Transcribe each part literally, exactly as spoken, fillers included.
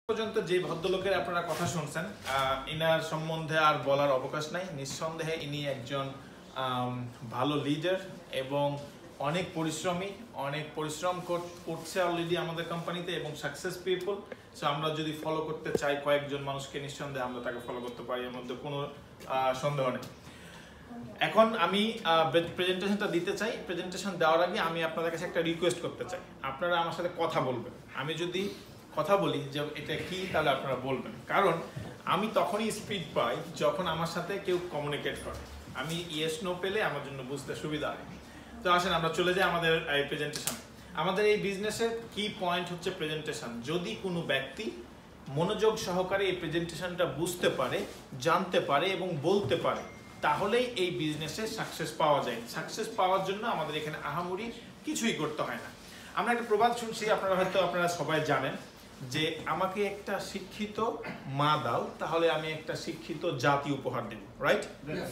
পর্যন্ত যে ভদ্রলোকের আপনারা কথা শুনছেন ইনার সম্বন্ধে আর বলার অবকাশ নাই। নিঃসন্দেহে ইনি একজন ভালো লিডার এবং অনেক পরিশ্রমী, অনেক পরিশ্রম করছে অলরেডি আমাদের কোম্পানিতে এবং সাকসেস পিপল। সো আমরা যদি ফলো করতে চাই কয়েকজন মানুষকে, নিঃসন্দেহে আমরা তাকে ফলো করতে পারি, এর মধ্যে কোনো সন্দেহ নেই। এখন আমি প্রেজেন্টেশনটা দিতে চাই। প্রেজেন্টেশন দেওয়ার আগে আমি আপনাদের কাছে একটা রিকোয়েস্ট করতে চাই, আপনারা আমার সাথে কথা বলবেন। আমি যদি কথা বলি যে এটা কি, তাহলে আপনারা বলবেন, কারণ আমি তখনই স্পিড পাই যখন আমার সাথে কেউ কমিউনিকেট করে। আমি ইয়েস নো পেলে আমার জন্য বুঝতে সুবিধা হয়। তো আসেন আমরা চলে যাই আমাদের এই প্রেজেন্টেশনে। আমাদের এই বিজনেসের কি পয়েন্ট হচ্ছে প্রেজেন্টেশন। যদি কোনো ব্যক্তি মনোযোগ সহকারে এই প্রেজেন্টেশনটা বুঝতে পারে, জানতে পারে এবং বলতে পারে, তাহলেই এই বিজনেসে সাকসেস পাওয়া যায়। সাকসেস পাওয়ার জন্য আমাদের এখানে আহামরি কিছুই করতে হয় না। আমরা একটা প্রবাদ শুনছি, আপনারা হয়তো আপনারা সবাই জানেন যে আমাকে একটা শিক্ষিত মা দাও, তাহলে আমি একটা শিক্ষিত জাতি উপহার দেব। রাইট?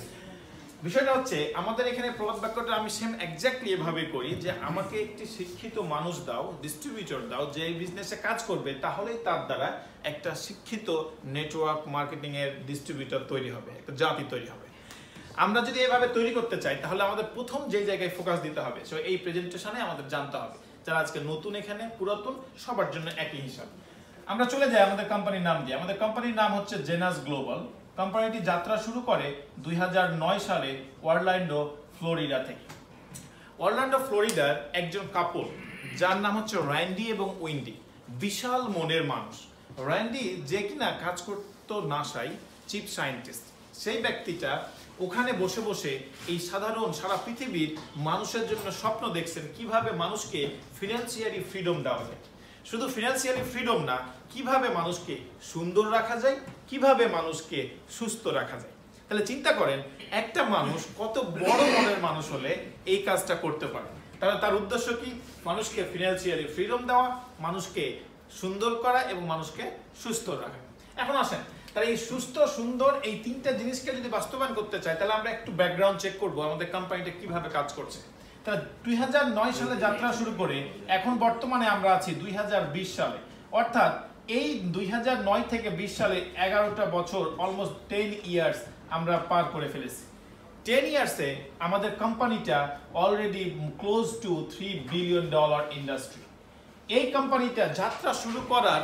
বিষয়টা হচ্ছে আমাদের এখানে প্রবাদ বাক্যটা আমি সেম এক্স্যাক্টলি এভাবে করি যে আমাকে একটি শিক্ষিত মানুষ দাও, ডিস্ট্রিবিউটর দাও, যে এই বিজনেসে কাজ করবে, তাহলেই তার দ্বারা একটা শিক্ষিত নেটওয়ার্ক মার্কেটিং এর ডিস্ট্রিবিউটর তৈরি হবে, একটা জাতি তৈরি হবে। আমরা যদি এভাবে তৈরি করতে চাই, তাহলে আমাদের প্রথম যে জায়গায় ফোকাস দিতে হবে, সো এই প্রেজেন্টেশনে আমাদের জানতে হবে। যারা আজকে নতুন এখানে, পুরাতন, সবার জন্য একই হিসাব। আমরা চলে যাই আমাদের কোম্পানির নাম দিয়ে। আমাদের কোম্পানির নাম হচ্ছে জেনাস গ্লোবাল। কোম্পানিটি যাত্রা শুরু করে দুই হাজার নয় সালে অরল্যান্ডো, ফ্লোরিডা থেকে। অরল্যান্ডো, ফ্লোরিডার একজন কাপল, যার নাম হচ্ছে র্যান্ডি এবং উইন্ডি। বিশাল মনের মানুষ। র্যান্ডি যে কিনা কাজ করতো নাসায়, চিফ সায়েন্টিস্ট, সেই ব্যক্তিটা ওখানে বসে বসে এই সাধারণ সারা পৃথিবীর মানুষের জন্য স্বপ্ন দেখছেন কিভাবে মানুষকে ফিনান্সিয়ালি ফ্রিডম দেওয়া যায়। শুধু ফিনান্সিয়ালি ফ্রিডম না, কিভাবে মানুষকে সুন্দর রাখা যায়, কিভাবে মানুষকে সুস্থ রাখা যায়। তাহলে চিন্তা করেন, একটা মানুষ কত বড় মনের মানুষ হলে এই কাজটা করতে পারে। তাহলে তার উদ্দেশ্য কি? মানুষকে ফিনান্সিয়ালি ফ্রিডম দেওয়া, মানুষকে সুন্দর করা এবং মানুষকে সুস্থ রাখা। এখন আসেন, তাহলে এই সুস্থ সুন্দর এই তিনটা জিনিসকে যদি বাস্তবায়ন করতে চাই, তাহলে আমরা একটু ব্যাকগ্রাউন্ড চেক করবো আমাদের কোম্পানিটা কিভাবে কাজ করছে। তাহলে দুই হাজার নয় সালে যাত্রা শুরু করে এখন বর্তমানে আমরা আছি দুই হাজার বিশ সালে, অর্থাৎ এই দুই হাজার নয় থেকে বিশ সালে এগারোটা বছর, অলমোস্ট টেন ইয়ার্স আমরা পার করে ফেলেছি। টেন ইয়ার্সে আমাদের কোম্পানিটা already close to three billion dollar industry. এই কোম্পানিটা যাত্রা শুরু করার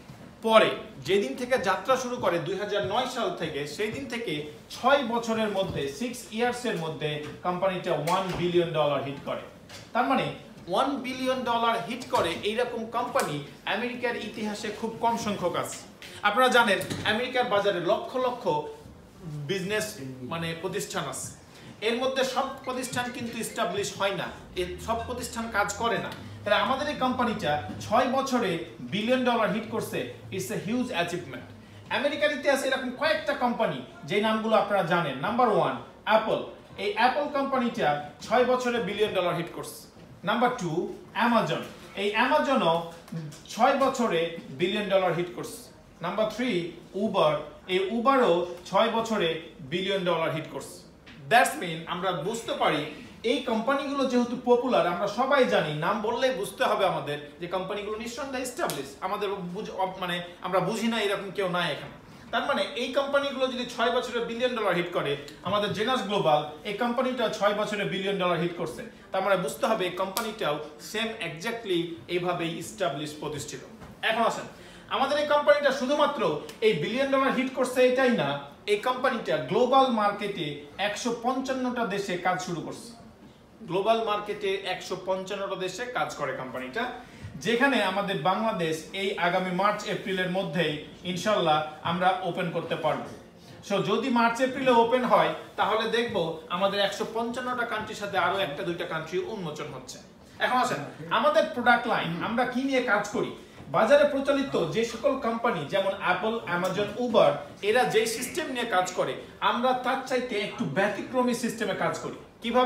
পরে, যেদিন থেকে যাত্রা শুরু করে দুই হাজার নয় সাল থেকে, সেই দিন থেকে ছয় বছরের মধ্যে, সিক্স ইয়ার্সের মধ্যে কোম্পানিটা ওয়ান বিলিয়ন ডলার হিট করে। তার মানে ওয়ান বিলিয়ন ডলার হিট করে এইরকম কোম্পানি আমেরিকার ইতিহাসে খুব কম সংখ্যক আছে। আপনারা জানেন আমেরিকার বাজারে লক্ষ লক্ষ বিজনেস মানে প্রতিষ্ঠান আছে। এর মধ্যে সব প্রতিষ্ঠান কিন্তু এস্টাবলিশ হয় না, সব প্রতিষ্ঠান কাজ করে না। তাহলে আমাদের এই কোম্পানিটা ছয় বছরে বিলিয়ন ডলার হিট করছে, ইটস এ হিউজ অ্যাচিভমেন্ট। আমেরিকার ইতিহাসে এরকম কয়েকটা কোম্পানি, যে নামগুলো আপনারা জানেন। Number one, Apple. এই অ্যাপল কোম্পানিটা ছয় বছরে বিলিয়ন ডলার হিট করছে। Number two, Amazon. এই অ্যামাজনও ছয় বছরে বিলিয়ন ডলার হিট করছে। Number three, Uber. এই উবারও ছয় বছরে বিলিয়ন ডলার হিট করছে। দ্যাটস মিন আমরা বুঝতে পারি এই কোম্পানিগুলো যেহেতু পপুলার, আমরা সবাই জানি, নাম বললেই বুঝতে হবে আমাদের যে কোম্পানিগুলো নিঃসন্দেহে এস্টাবলিশ। আমাদের মানে আমরা বুঝি না এরকম কেউ নাই এখানে। তার মানে এই কোম্পানিগুলো যদি ছয় বছরে বিলিয়ন ডলার হিট করে, আমাদের জেনাস গ্লোবাল এই কোম্পানিটা ছয় বছরে বিলিয়ন ডলার হিট করছে, তার মানে বুঝতে হবে এই কোম্পানিটাও সেম এক্স্যাক্টলি এইভাবেই এস্টাবলিশ প্রতিষ্ঠিত। এখন আসেন, আমাদের এই কোম্পানিটা শুধুমাত্র এই বিলিয়ন ডলার হিট করছে এটাই না, এই কোম্পানিটা গ্লোবাল মার্কেটে একশো পঞ্চান্নটা দেশে কাজ শুরু করছে। গ্লোবাল মার্কেটে একশো পঞ্চান্নটা দেশে কাজ করে কোম্পানিটা, যেখানে আমাদের বাংলাদেশ এই আগামী মার্চ এপ্রিলের মধ্যেই ইনশাল্লাহ আমরা ওপেন করতে পারবো। সো যদি মার্চ এপ্রিলে ওপেন হয়, তাহলে দেখবো আমাদের একশো পঞ্চান্নটা কান্ট্রির সাথে আরো একটা দুইটা কান্ট্রি উন্মোচন হচ্ছে। এখন আসেন, আমাদের প্রোডাক্ট লাইন, আমরা কি নিয়ে কাজ করি। বাজারে প্রচলিত যে সকল কোম্পানি যেমন অ্যাপল, অ্যামাজন, উবার, এরা যে সিস্টেম নিয়ে কাজ করে, আমরা তার চাইতে একটু ব্যতিক্রমী সিস্টেমে কাজ করি। কিভাবে?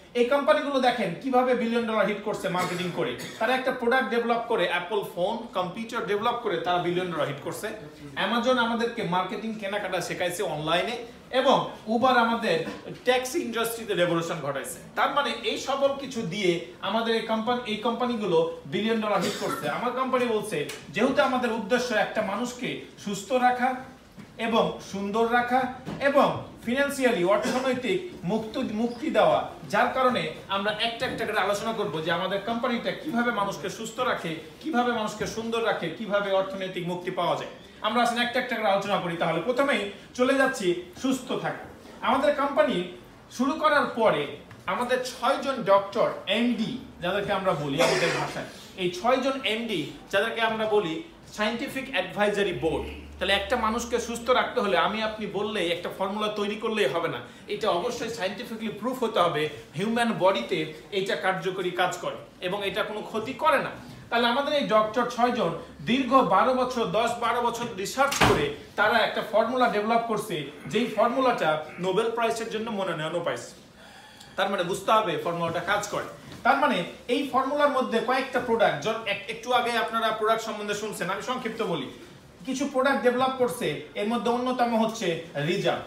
এই কোম্পানিগুলো দেখেন কিভাবে বিলিয়ন ডলার হিট করছে মার্কেটিং করে। তারা একটা প্রোডাক্ট ডেভেলপ করে, অ্যাপল ফোন, কম্পিউটার ডেভেলপ করে তারা বিলিয়ন ডলার হিট করছে। অ্যামাজন আমাদেরকে মার্কেটিং কেনাকাটা শেখাইছে অনলাইনে, এবং উবার আমাদের ট্যাক্সি ইন্ডাস্ট্রিতে রেভলিউশন ঘটাইছে। তার মানে এই সকল কিছু দিয়ে আমাদের এই কোম্পানি এই কোম্পানিগুলো বিলিয়ন ডলার হিট করছে। আমার কোম্পানি বলছে যেহেতু আমাদের উদ্দেশ্য একটা মানুষকে সুস্থ রাখা এবং সুন্দর রাখা এবং ফিনান্সিয়ালি অর্থনৈতিক মুক্ত মুক্তি দেওয়া, যার কারণে আমরা একটা একটা করে আলোচনা করব যে আমাদের কোম্পানিটা কিভাবে মানুষকে সুস্থ রাখে, কিভাবে মানুষকে সুন্দর রাখে, কিভাবে অর্থনৈতিক মুক্তি পাওয়া যায়। আমরা আসলে একটা একটা করে আলোচনা করি। তাহলে প্রথমেই চলে যাচ্ছি সুস্থ থাকা। আমাদের কোম্পানি শুরু করার পরে আমাদের ছয় জন ডক্টর এমডি, যাদেরকে আমরা বলি আমাদের ভাষায়, এই ছয় জন এমডি যাদেরকে আমরা বলি সায়েন্টিফিক অ্যাডভাইজারি বোর্ড। তাহলে একটা মানুষকে সুস্থ রাখতে হলে আমি আপনি বললেই, একটা ফর্মুলা তৈরি করলেই হবে না, এটা অবশ্যই সায়েন্টিফিকলি প্রুফ হতে হবে হিউম্যান বডিতে এইটা কার্যকরী কাজ করে এবং এটা কোনো ক্ষতি করে না। তাহলে আমাদের এই ডক্টর ছয়জন দীর্ঘ বারো বছর দশ বারো বছর রিসার্চ করে তারা একটা ফর্মুলা ডেভেলপ করছে, যেই ফর্মুলাটা নোবেল প্রাইজের জন্য মনোনয়নও পাইছে। তার মানে বুঝতে হবে ফর্মুলাটা কাজ করে। তার মানে এই ফর্মুলার মধ্যে কয়েকটা প্রোডাক্ট, একটু আগে আপনারা প্রোডাক্ট সম্বন্ধে শুনছেন, আমি সংক্ষিপ্ত বলি। কিছু প্রোডাক্ট ডেভেলপ করছে, এর মধ্যে অন্যতম হচ্ছে রিজার্ভ।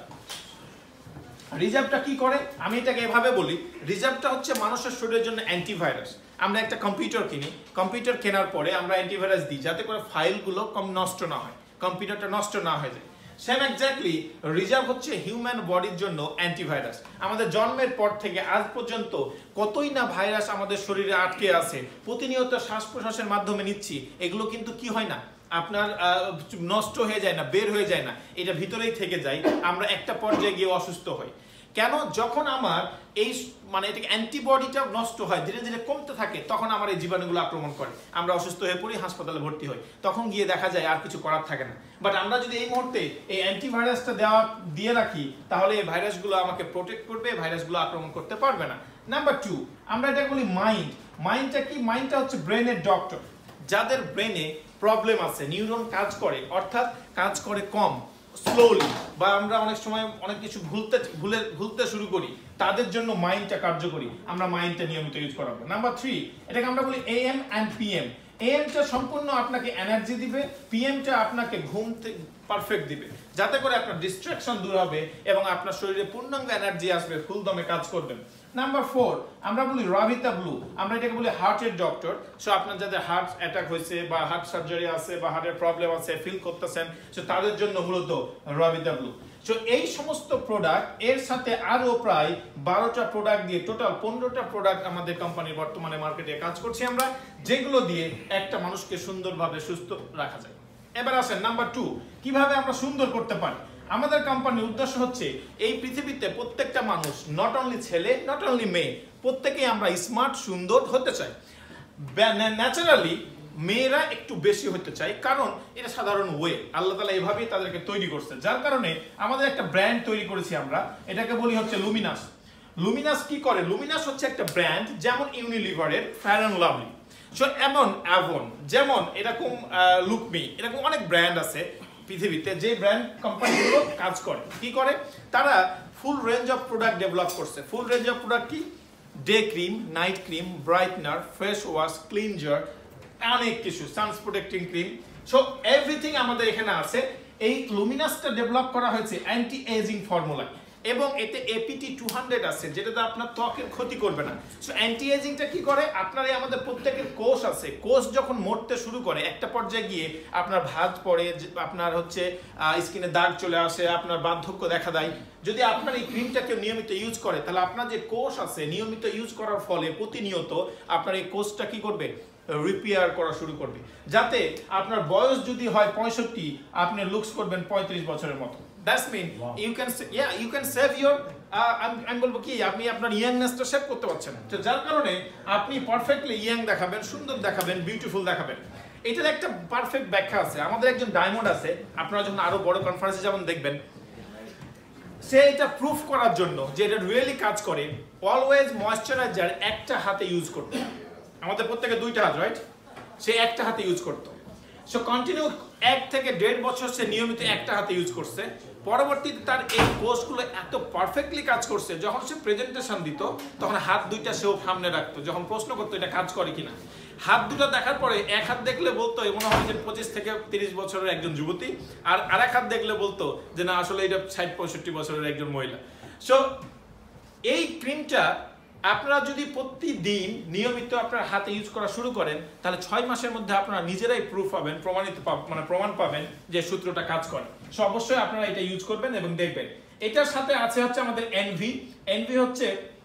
রিজার্ভটা কি করে আমি এটাকে এভাবে বলি, রিজার্ভটা হচ্ছে মানুষের শরীরের জন্য অ্যান্টিভাইরাস। আমরা একটা কম্পিউটার কিনি, কম্পিউটার কেনার পরে আমরা অ্যান্টিভাইরাস দিই যাতে করে ফাইলগুলো কম নষ্ট না হয়, কম্পিউটারটা নষ্ট না হয়ে যায়। সেম এক্স্যাক্টলি রিজার্ভ হচ্ছে হিউম্যান বডির জন্য অ্যান্টিভাইরাস। আমাদের জন্মের পর থেকে আজ পর্যন্ত কতই না ভাইরাস আমাদের শরীরে আটকে আছে, প্রতিনিয়ত শ্বাস প্রশ্বাসের মাধ্যমে নিচ্ছি, এগুলো কিন্তু কি হয় না আপনার নষ্ট হয়ে যায় না, বের হয়ে যায় না, এটা ভিতরেই থেকে যায়। আমরা একটা পর্যায়ে গিয়ে অসুস্থ হই। কেন? যখন আমার এই মানে এটাকে অ্যান্টিবডিটা নষ্ট হয়, ধীরে ধীরে কমতে থাকে, তখন আমার এই জীবাণুগুলো আক্রমণ করে, আমরা অসুস্থ হয়ে পড়ি, হাসপাতালে ভর্তি হই, তখন গিয়ে দেখা যায় আর কিছু করার থাকে না। বাট আমরা যদি এই মুহূর্তে এই অ্যান্টিভাইরাসটা দেওয়া দিয়ে রাখি, তাহলে এই ভাইরাসগুলো আমাকে প্রোটেক্ট করবে, ভাইরাসগুলো আক্রমণ করতে পারবে না। নাম্বার টু, আমরা এটা বলি মাইন্ড। মাইন্ডটা কি? মাইন্ডটা হচ্ছে ব্রেনের ডক্টর। যাদের ব্রেনে প্রবলেম আছে, নিউরন কাজ করে, অর্থাৎ কাজ করে কম, স্লোলি, বা আমরা অনেক সময় অনেক কিছু ভুলতে ভুলে ভুলতে শুরু করি, তাদের জন্য মাইন্ডটা কার্যকরী। আমরা মাইন্ডটা নিয়মিত ইউজ করাবো। নাম্বার থ্রি, এটাকে আমরা বলি এএম অ্যান্ড পিএম। এএমটা সম্পূর্ণ আপনাকে এনার্জি দিবে, পিএমটা আপনাকে ঘুম পারফেক্ট দিবে, যাতে করে আপনার ডিস্ট্রাকশন দূর হবে এবং আপনার শরীরে পূর্ণাঙ্গ এনার্জি আসবে, ফুল দমে কাজ করবেন। নাম্বার ফোর, আমরা বলি রাভিতা ব্লু। আমরা এটাকে বলি হার্টের ডক্টর। সো আপনার যাদের হার্ট অ্যাটাক হয়েছে বা হার্ট সার্জারি আছে বা হার্টের প্রবলেম আছে, ফিল করতেছেন, সো তাদের জন্য মূলত রাভিতা ব্লু। সো এই সমস্ত প্রোডাক্ট, এর সাথে আরো প্রায় বারোটা প্রোডাক্ট দিয়ে টোটাল পনেরোটা প্রোডাক্ট আমাদের কোম্পানির বর্তমানে মার্কেটে কাজ করছি আমরা, যেগুলো দিয়ে একটা মানুষকে সুন্দরভাবে সুস্থ রাখা যায়। এবার আসেন নাম্বার টু, কিভাবে আমরা সুন্দর করতে পারি। আমাদের কোম্পানির উদ্দেশ্য হচ্ছে এই পৃথিবীতে প্রত্যেকটা মানুষ, নট অনলি ছেলে, নট অনলি মেয়ে, প্রত্যেকেই আমরা স্মার্ট, সুন্দর হতে চাই। ন্যাচারালি মেয়েরা একটু বেশি হতে চায়, কারণ এটা সাধারণ ওয়ে, আল্লাহ তাআলা এভাবেই তাদেরকে তৈরি করছে। যার কারণে আমাদের একটা ব্র্যান্ড তৈরি করেছি আমরা, এটাকে বলি হচ্ছে লুমিনাস। লুমিনাস কি করে? লুমিনাস হচ্ছে একটা ব্র্যান্ড, যেমন ইউনিলিভারের ফেয়ার অ্যান্ড লাভলি, সো এমন অ্যাভন, যেমন এরকম লুকমি, এরকম অনেক ব্র্যান্ড আছে পৃথিবীতে, যে ব্র্যান্ড কোম্পানিগুলো কাজ করে। কি করে? তারা full range of product develop করছে। ফুল রেঞ্জ অফ প্রোডাক্ট কি? Day cream, night cream, brightener, face wash, cleanser, অনেক কিছু, suns protecting cream, so everything আমাদের এখানে আছে। এই লুমিনাসটা ডেভেলপ করা হয়েছে অ্যান্টি এজিং ফর্মুলা, এবং এতে এপিটি টু হান্ড্রেড আছে, যেটাতে আপনার ত্বকের ক্ষতি করবে না। সো অ্যান্টি এজিংটা কি করে? আপনার এই আমাদের প্রত্যেকের কোষ আছে, কোষ যখন মরতে শুরু করে, একটা পর্যায়ে গিয়ে আপনার ভাঁজ পড়ে, আপনার হচ্ছে স্কিনে দাগ চলে আসে, আপনার বার্ধক্য দেখা দেয়। যদি আপনার এই ক্রিমটাকে নিয়মিত ইউজ করে, তাহলে আপনার যে কোষ আছে, নিয়মিত ইউজ করার ফলে প্রতিনিয়ত আপনার এই কোষটা কি করবে? রিপেয়ার করা শুরু করবে, যাতে আপনার বয়স যদি হয় পঁয়ষট্টি, আপনি লুকস করবেন পঁয়ত্রিশ বছরের মতো। That's mean you can yeah you can save your, আমি বলবো কি, আপনি আপনার ইয়াংনেসটা সেভ করতে পারছেন। তো যার কারণে আপনি পারফেক্টলি ইয়াং দেখাবেন, সুন্দর দেখাবেন, বিউটিফুল দেখাবেন। এটার একটা পারফেক্ট ব্যাখ্যা আছে। আমাদের একজন ডায়মন্ড আছে, আপনারা যখন আরো বড় কনফারেন্সে যেমন দেখবেন, সে এটা প্রুফ করার জন্য যে এটা রিয়েলি কাজ করে, অলওয়েজ ময়েশ্চারাইজার একটা হাতে ইউজ করতে। আমাদের প্রত্যেকে দুইটা হাত, রাইট? সে একটা হাতে ইউজ করতো। সো কন্টিনিউ এক থেকে দেড় বছর সে নিয়মিত একটা হাতে ইউজ করছে, পরবর্তীতে তার এই কোর্সগুলো এত পারফেক্টলি কাজ করছে, যখন সে প্রেজেন্টেশন দিত তখন হাত দুইটা সেও সামনে রাখতো, যখন প্রশ্ন করতো এটা কাজ করে কিনা, হাত দুটো দেখার পরে এক হাত দেখলে বলতো মনে হয় যে পঁচিশ থেকে তিরিশ বছরের একজন যুবতী, আর আরেক হাত দেখলে বলতো যে না আসলে এটা ষাট পঁয়ষট্টি বছরের একজন মহিলা। সো এই ক্রিমটা আপনারা যদি প্রতিদিন নিয়মিত আপনার হাতে ইউজ করা শুরু করেন, তাহলে ছয় মাসের মধ্যে আপনারা নিজেরাই প্রুফ পাবেন, প্রমাণিত মানে প্রমাণ পাবেন যে সূত্রটা কাজ করে। সো অবশ্যই আপনারা এটা ইউজ করবেন এবং দেখবেন। এটার সাথে আছে হচ্ছে আমাদের এনভি। এনভি হচ্ছে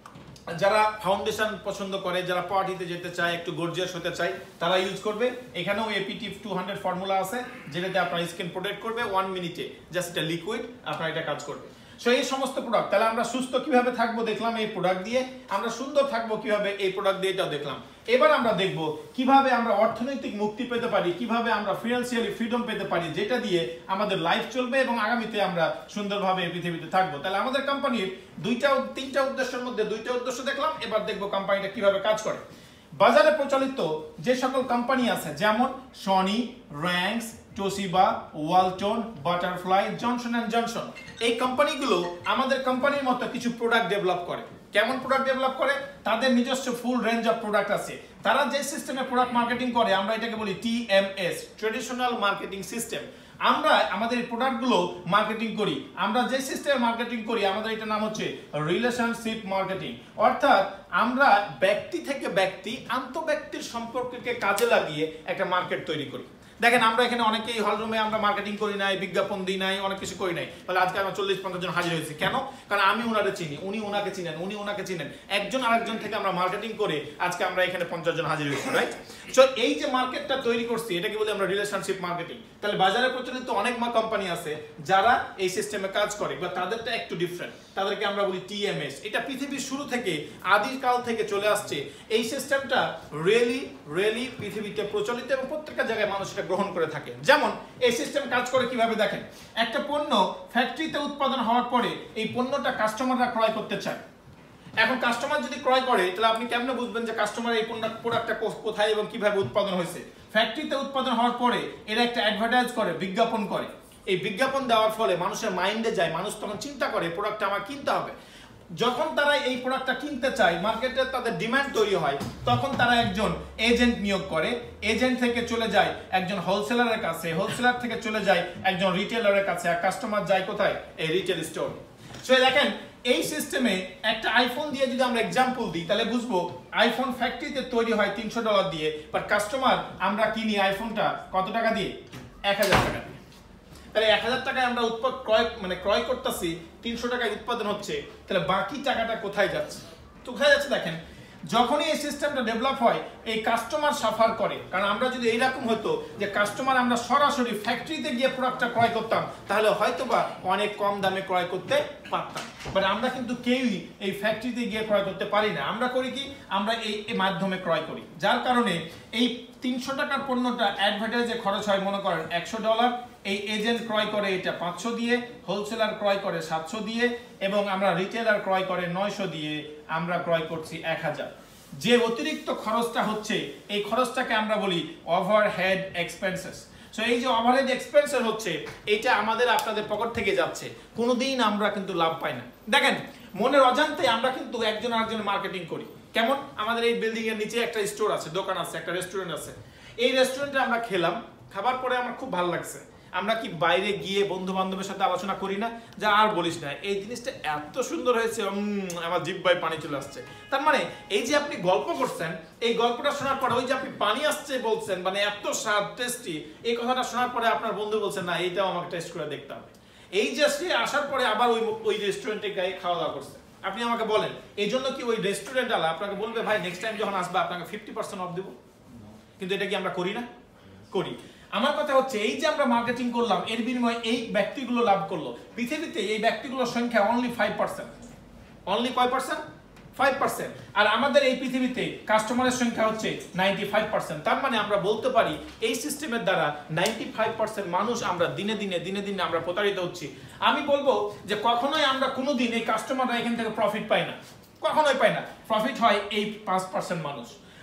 যারা ফাউন্ডেশন পছন্দ করে, যারা পার্টিতে যেতে চায়, একটু গর্জিয়াস হতে চায়, তারা ইউজ করবে। এখানেও এপিটি টু হান্ড্রেড ফর্মুলা আছে, যেটাতে আপনার স্কিন প্রোটেক্ট করবে ওয়ান মিনিটে, জাস্ট এটা লিকুইড, আপনার এটা কাজ করবে। সো এই সমস্ত প্রোডাক্ট, তাহলে আমরা সুস্থ কিভাবে থাকবো দেখলাম এই প্রোডাক্ট দিয়ে, আমরা সুন্দর থাকবো কিভাবে এই প্রোডাক্ট দিয়ে, এটাও দেখলাম। এবার আমরা দেখব কিভাবে আমরা অর্থনৈতিক মুক্তি পেতে পারি, কিভাবে আমরা ফিনান্সিয়ালি ফ্রিডম পেতে পারি, যেটা দিয়ে আমাদের লাইফ চলবে এবং আগামীতে আমরা সুন্দরভাবে এই পৃথিবীতে থাকবো। তাহলে আমাদের কোম্পানির দুইটা তিনটা উদ্দেশ্যের মধ্যে দুইটা উদ্দেশ্য দেখলাম, এবার দেখবো কোম্পানিটা কিভাবে কাজ করে। বাজারে প্রচলিত যে সকল কোম্পানি আছে, যেমন সনি, র্যাঙ্কস, Toshiba, Walton, Butterfly, Johnson and Johnson, এই কোম্পানিগুলো আমাদের কোম্পানির মতো কিছু প্রোডাক্ট ডেভেলপ করে। কেমন প্রোডাক্ট ডেভেলপ করে? তাদের নিজস্ব ফুল রেঞ্জ অফ প্রোডাক্ট আছে। তারা যে সিস্টেমে প্রোডাক্ট মার্কেটিং করে, আমরা এটাকে বলি T M S, traditional marketing system. আমরা আমাদের এই প্রোডাক্টগুলো মার্কেটিং করি, আমরা যে সিস্টেমে মার্কেটিং করি আমাদের এটার নাম হচ্ছে রিলেশনশিপ মার্কেটিং। অর্থাৎ আমরা ব্যক্তি থেকে ব্যক্তি, আন্তঃব্যক্তির সম্পর্ককে কাজে লাগিয়ে একটা মার্কেট তৈরি করি। দেখেন আমরা এখানে অনেকেই হল রুমে আমরা মার্কেটিং করি নাই, বিজ্ঞাপন দিই নাই, অনেক কিছু করি নাই, তাহলে আজকে আমরা চল্লিশ পঞ্চাশ জন হাজির হয়েছি। কেন? কারণ আমি ওনারে চিনি, উনি ওনাকে চিনেন, উনি ওনাকে চিনেন, একজন আরেকজন থেকে আমরা মার্কেটিং করে আজকে আমরা এখানে পঞ্চাশ জন হাজির হয়েছি, রাইট? সো এই যে মার্কেটটা তৈরি করছি, এটাকে বলি আমরা রিলেশনশিপ মার্কেটিং। তাহলে বাজারে প্রচলিত অনেক কোম্পানি আছে যারা এই সিস্টেমে কাজ করে, বা তাদেরটা একটু ডিফারেন্ট, তাদেরকে আমরা বলি টি এম এস। এটা পৃথিবীর শুরু থেকে, আদিকাল থেকে চলে আসছে। এই সিস্টেমটা রিয়েলি রিয়েলি পৃথিবীতে প্রচলিত এবং প্রত্যেকটা জায়গায় মানুষ এটা গ্রহণ করে থাকে। যেমন এই সিস্টেম কাজ করে কিভাবে দেখেন, একটা পণ্য ফ্যাক্টরিতে উৎপাদন হওয়ার পরে এই পণ্যটা কাস্টমাররা ক্রয় করতে চায়। এখন কাস্টমার যদি ক্রয় করে, তাহলে আপনি কেমনে বুঝবেন যে কাস্টমার এই প্রোডাক্টটা কোথায় এবং কিভাবে উৎপাদন হয়েছে? ফ্যাক্টরিতে উৎপাদন হওয়ার পরে এরা একটা অ্যাডভার্টাইজ করে, বিজ্ঞাপন করে। এই বিজ্ঞাপন দেওয়ার ফলে মানুষের মাইন্ডে যায়, মানুষ তখন চিন্তা করে প্রোডাক্টটা আমার কিনতে হবে। যখন তারা এই প্রোডাক্টটা কিনতে চায়, মার্কেটে তাদের ডিমান্ড তৈরি হয়, তখন তারা একজন এজেন্ট নিয়োগ করে। এজেন্ট থেকে চলে যায় একজন হোলসেলারের কাছে, হোলসেলার থেকে চলে যায় একজন রিটেলারের কাছে, আর কাস্টমার যায় কোথায়? এই রিটেল স্টোর। সো দেখেন এই সিস্টেমে একটা আইফোন দিয়ে যদি আমরা এক্সাম্পল দিই, তাহলে বুঝবো আইফোন ফ্যাক্টরিতে তৈরি হয় তিনশো ডলার দিয়ে, বাট কাস্টমার আমরা কিনি আইফোনটা কত টাকা দিয়ে? এক হাজার টাকা দিয়ে। তাহলে এক হাজার টাকায় আমরা উৎপাদন ক্রয় মানে ক্রয় করতেছি, তিনশো টাকায় উৎপাদন হচ্ছে, তাহলে বাকি টাকাটা কোথায় যাচ্ছে? তো কোথায় যাচ্ছে দেখেন, যখনই এই সিস্টেমটা ডেভেলপ হয় এই কাস্টমার সাফার করে। কারণ আমরা যদি এইরকম হতো যে কাস্টমার আমরা সরাসরি ফ্যাক্টরিতে গিয়ে প্রোডাক্টটা ক্রয় করতাম, তাহলে হয়তোবা অনেক কম দামে ক্রয় করতে পারতাম। বাট আমরা কিন্তু কেউই এই ফ্যাক্টরিতে গিয়ে ক্রয় করতে পারি না। আমরা করি কি, আমরা এই মাধ্যমে ক্রয় করি, যার কারণে এই তিনশো টাকার পণ্যটা অ্যাডভার্টাইজে খরচ হয় মনে করেন একশো ডলার, এই এজেন্ট ক্রয় করে এটা পাঁচশো দিয়ে, হোলসেলার ক্রয় করে সাতশো দিয়ে, এবং আমরা রিটেলার ক্রয় করে নয়শো দিয়ে, আমরা ক্রয় করছি এক হাজার। যে অতিরিক্ত খরচটা হচ্ছে, এই খরচটাকে আমরা বলি ওভারহেড এক্সপেন্সেস। সো এই যে ওভারহেড এক্সপেন্সেস হচ্ছে, এটা আমাদের আপনাদের পকেট থেকে যাচ্ছে, কোনোদিন আমরা কিন্তু লাভ পাই না। দেখেন মনের অজান্তে আমরা কিন্তু একজন আরেকজন মার্কেটিং করি। কেমন? আমাদের এই বিল্ডিং এর নিচে একটা স্টোর আছে, দোকান আছে, একটা রেস্টুরেন্ট আছে। এই রেস্টুরেন্টে আমরা খেলাম, খাবার পরে আমার খুব ভালো লাগছে, আমরা কি বাইরে গিয়ে বন্ধু বান্ধবের সাথে আলোচনা করি না যা আর বলিস না এই জিনিসটা এত সুন্দর হয়েছে, আমার জিহ্বায় পানি চলে আসছে? তার মানে এই যে আপনি গল্প করছেন, এই গল্পটা শোনার পরে ওই যে আপনি পানি আসছে বলছেন, মানে এত স্বাদ টেস্টি, এই কথাটা শোনার পরে আপনার বন্ধু বলছেন না এইটাও আমাকে টেস্ট করে দেখতে হবে। এই যে সে আসার পরে আবার ওই ওই রেস্টুরেন্টে গিয়ে খাওয়া দাওয়া করছে। আপনি আমাকে বলেন এই জন্য কি ওই রেস্টুরেন্ট আলা আপনাকে বলবে ভাই নেক্সট টাইম যখন আসবে আপনাকে ফিফটি পার্সেন্ট অফ দেবো? কিন্তু এটা কি আমরা করি না? করি। আমার কথা হচ্ছে এই যে আমরা মার্কেটিং করলাম, এর বিনিময়ে এই ব্যক্তিগুলো লাভ করলো। পৃথিবীতে এই ব্যক্তিগুলোর সংখ্যা অনলি ফাইভ পার্সেন্ট। অনলি কয় পার্সেন্ট? Five percent. আর আমাদের এই পৃথিবীতে কাস্টমারের সংখ্যা হচ্ছে নাইনটি ফাইভ পার্সেন্ট। তার মানে আমরা বলতে পারি এই সিস্টেমের দ্বারা নাইনটি ফাইভ পার্সেন্ট মানুষ আমরা দিনে দিনে দিনে দিনে আমরা প্রতারিত হচ্ছি। আমি বলবো যে কখনোই আমরা কোনোদিন এই কাস্টমাররা এখান থেকে প্রফিট পাই না, কখনোই পাই না। প্রফিট হয় এই পাঁচ পার্সেন্ট মানুষ।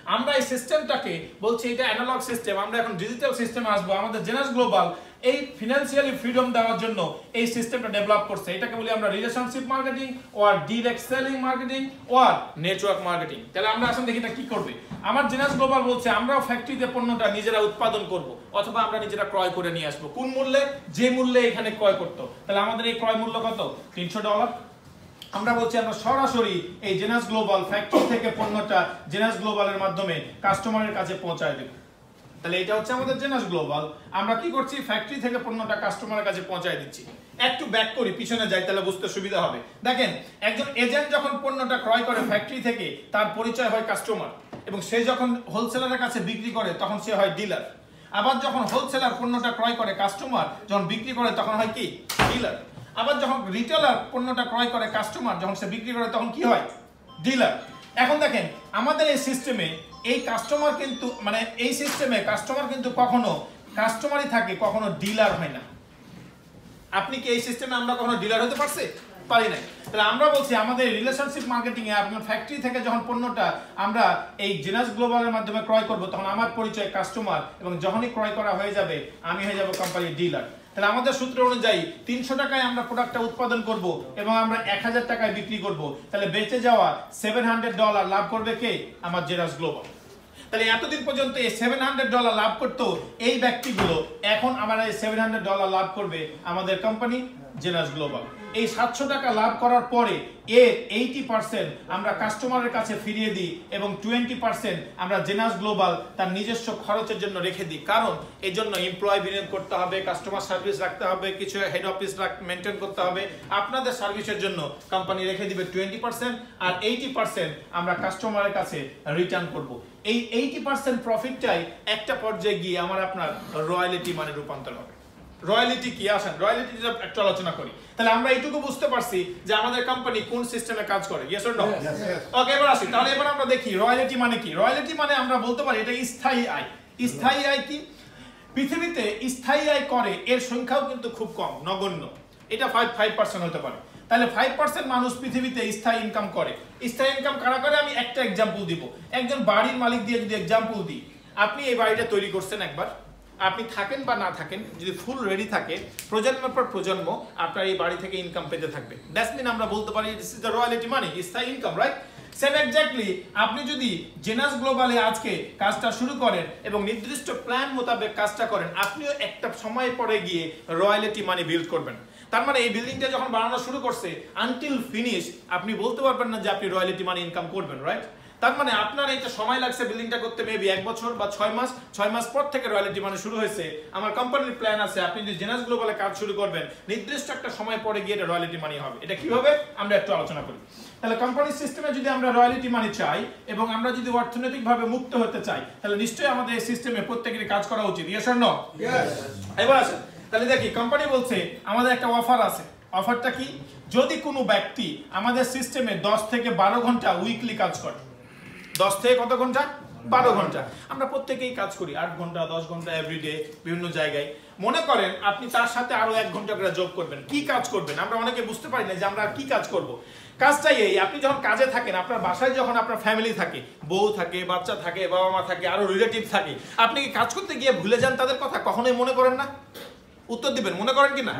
আমরা এই সিস্টেমটাকে বলছি এটা অ্যানালগ সিস্টেম, আমরা এখন ডিজিটাল সিস্টেমে আসবো। আমাদের জেনাস গ্লোবাল এই ফিনান্সিয়ালি ফ্রিডম দেওয়ার জন্য এই সিস্টেমটা ডেভেলপ করছে। এটাকে বলি আমরা relationship marketing or direct selling marketing or network marketing. তাহলে আমরা আসলে দেখি এটা কি করবে। আমার জেনাস গ্লোবাল বলছে আমরাও ফ্যাক্টরিতে পণ্যটা নিজেরা উৎপাদন করব, অথবা আমরা নিজেরা ক্রয় করে নিয়ে আসবো। কোন মূল্যে? যে মূল্যে এখানে ক্রয় করতো। তাহলে আমাদের এই ক্রয় মূল্য কত? তিনশো ডলার। আমরা বলছি আমরা সরাসরি এই জেনাস গ্লোবাল ফ্যাক্টরি থেকে পণ্যটা জেনাস গ্লোবালের মাধ্যমে কাস্টমারের কাছে পৌঁছায় দেব। তাহলে এটা হচ্ছে আমাদের জেনাস গ্লোবাল। আমরা কি করছি? ফ্যাক্টরি থেকে পণ্যটা কাস্টমারের কাছে পৌঁছায় দিচ্ছি। একটু ব্যাক করি, পিছনে যাই, তাহলে বুঝতে সুবিধা হবে। দেখেন, একজন এজেন্ট যখন পণ্যটা ক্রয় করে ফ্যাক্টরি থেকে, তার পরিচয় হয় কাস্টমার, এবং সে যখন হোলসেলারের কাছে বিক্রি করে তখন সে হয় ডিলার। আবার যখন হোলসেলার পণ্যটা ক্রয় করে, কাস্টমার যখন বিক্রি করে তখন হয় কি? ডিলার। আবার যখন রিটেলার পণ্যটা ক্রয় করে, কাস্টমার যখন সে বিক্রি করে তখন কি হয়? ডিলার। এখন দেখেন আমাদের এই সিস্টেমে এই কাস্টমার কিন্তু মানে এই সিস্টেমে কাস্টমার কিন্তু কখনো কাস্টমারই থাকে, কখনো ডিলার হয় না। আপনি কি এই সিস্টেমে আমরা কখনো ডিলার হতে পারছি? পারি নাই। তাহলে আমরা বলছি আমাদের রিলেশনশিপ মার্কেটিং এ আপনার ফ্যাক্টরি থেকে যখন পণ্যটা আমরা এই জেনাস গ্লোবালের মাধ্যমে ক্রয় করব, তখন আমার পরিচয় কাস্টমার, এবং যখনই ক্রয় করা হয়ে যাবে আমি হয়ে যাব কোম্পানির ডিলার। তাহলে আমাদের সূত্র অনুযায়ী তিনশো টাকায় আমরা প্রোডাক্টটা উৎপাদন করব এবং আমরা এক হাজার টাকায় বিক্রি করব। তাহলে বেঁচে যাওয়া সেভেন হান্ড্রেড ডলার লাভ করবে কে? আমার জেনাস গ্লোবাল। তাহলে এতদিন পর্যন্ত এই সেভেন হান্ড্রেড ডলার লাভ করতো এই ব্যক্তিগুলো, এখন আমরা এই সেভেন হান্ড্রেড ডলার লাভ করবে আমাদের কোম্পানি জেনাস গ্লোবাল। এই সাতশো টাকা লাভ করার পরে এর এইটি পার্সেন্ট আমরা কাস্টমারের কাছে ফিরিয়ে দিই, এবং টোয়েন্টি পার্সেন্ট আমরা জেনাস গ্লোবাল তার নিজস্ব খরচের জন্য রেখে দিই। কারণ এই জন্য এমপ্লয় বিনিয়োগ করতে হবে, কাস্টমার সার্ভিস রাখতে হবে, কিছু হেড অফিস মেনটেন করতে হবে। আপনাদের সার্ভিসের জন্য কোম্পানি রেখে দিবে টোয়েন্টি পার্সেন্ট, আর এইটি পার্সেন্ট আমরা কাস্টমারের কাছে রিটার্ন করব। এই এইটি পার্সেন্ট প্রফিটটাই একটা পর্যায়ে গিয়ে আমার আপনার রয়্যালিটি মানে রূপান্তর হবে। রয়্যালিটি কি? আসেন রয়্যালিটি একটু আলোচনা করি। তাহলে আমরা এইটুকু বুঝতে পারছি যে আমাদের কোম্পানি কোন সিস্টেমে কাজ করে। Yes or no? ওকে, এবার আসি। তাহলে এবার আমরা দেখি রয়্যালিটি মানে কি। রয়্যালিটি মানে আমরা বলতে পারি এটা স্থায়ী আয়। স্থায়ী আয় কি? পৃথিবীতে স্থায়ী আয় করে এর সংখ্যাও কিন্তু খুব কম, নগণ্য। এটা ফাইভ ফাইভ পার্সেন্ট হতে পারে। তাহলে ফাইভ পার্সেন্ট মানুষ পৃথিবীতে স্থায়ী ইনকাম করে। স্থায়ী ইনকাম কারা করে? আমি একটা এক্সাম্পল দিব। একজন বাড়ির মালিক দিয়ে যদি এক্সাম্পল দিই, আপনি এই বাড়িটা তৈরি করছেন একবার, আপনি থাকেন বা না থাকেন, যদি ফুল রেডি থাকে, প্রজন্মের পর প্রজন্ম আপনার এই বাড়ি থেকে ইনকাম পেতে থাকবে। দ্যাটস মিন আমরা বলতে পারি this is the royalty money, স্থায়ী ইনকাম, রাইট? সেম এক্স্যাক্টলি আপনি যদি জেনাস গ্লোবালে আজকে কাজটা শুরু করেন এবং নির্দিষ্ট প্ল্যান মোতাবেক কাজটা করেন, আপনিও একটা সময় পরে গিয়ে রয়্যালিটি মানি বিল্ড করবেন। তার মানে এই বিল্ডিংটা যখন বানানো শুরু করছে, আনটিল ফিনিশ আপনি বলতে পারবেন না যে আপনি রয়্যালিটি মানি ইনকাম করবেন, রাইট? তার মানে আপনার এটা সময় লাগছে বিল্ডিংটা করতে, মেবি এক বছর বা ছয় মাস। ছয় মাস পর থেকে রয়্যালিটি মানে শুরু হয়েছে। আমার কোম্পানির প্ল্যান আছে, আপনি যদি জেনাস গ্লোবালে কাজ শুরু করবেন, নির্দিষ্ট একটা সময় পরে গিয়ে এটা রয়্যালিটি মানি হবে। এটা কিভাবে আমরা একটু আলোচনা করি। তাহলে কোম্পানির সিস্টেমে যদি আমরা রয়্যালিটি মানি চাই এবং আমরা যদি অর্থনৈতিকভাবে মুক্ত হতে চাই, তাহলে নিশ্চয়ই আমাদের এই সিস্টেমে প্রত্যেকেরই কাজ করা উচিত। Yes or no? ইয়েস। এবার আসেন, তাহলে দেখি কোম্পানি বলছে আমাদের একটা অফার আছে। অফারটা কি? যদি কোনো ব্যক্তি আমাদের সিস্টেমে দশ থেকে বারো ঘন্টা উইকলি কাজ করে, দশ থেকে কত ঘন্টা? বারো ঘন্টা। আমরা প্রত্যেকেই কাজ করি আট ঘন্টা, দশ ঘন্টা এভরিডে বিভিন্ন জায়গায়। মনে করেন আপনি তার সাথে আরো এক ঘন্টা করে জব করবেন। কি কাজ করবেন? আমরা অনেকে বুঝতে পারি না যে আমরা কি কাজ করব। কাজটাই এই, আপনি যখন কাজে থাকেন, আপনার বাসায় যখন আপনার ফ্যামিলি থাকে, বউ থাকে, বাচ্চা থাকে, বাবা মা থাকে, আরো রিলেটিভ থাকে, আপনি কি কাজ করতে গিয়ে ভুলে যান তাদের কথা? কখনোই মনে করেন না? উত্তর দিবেন, মনে করেন কিনা?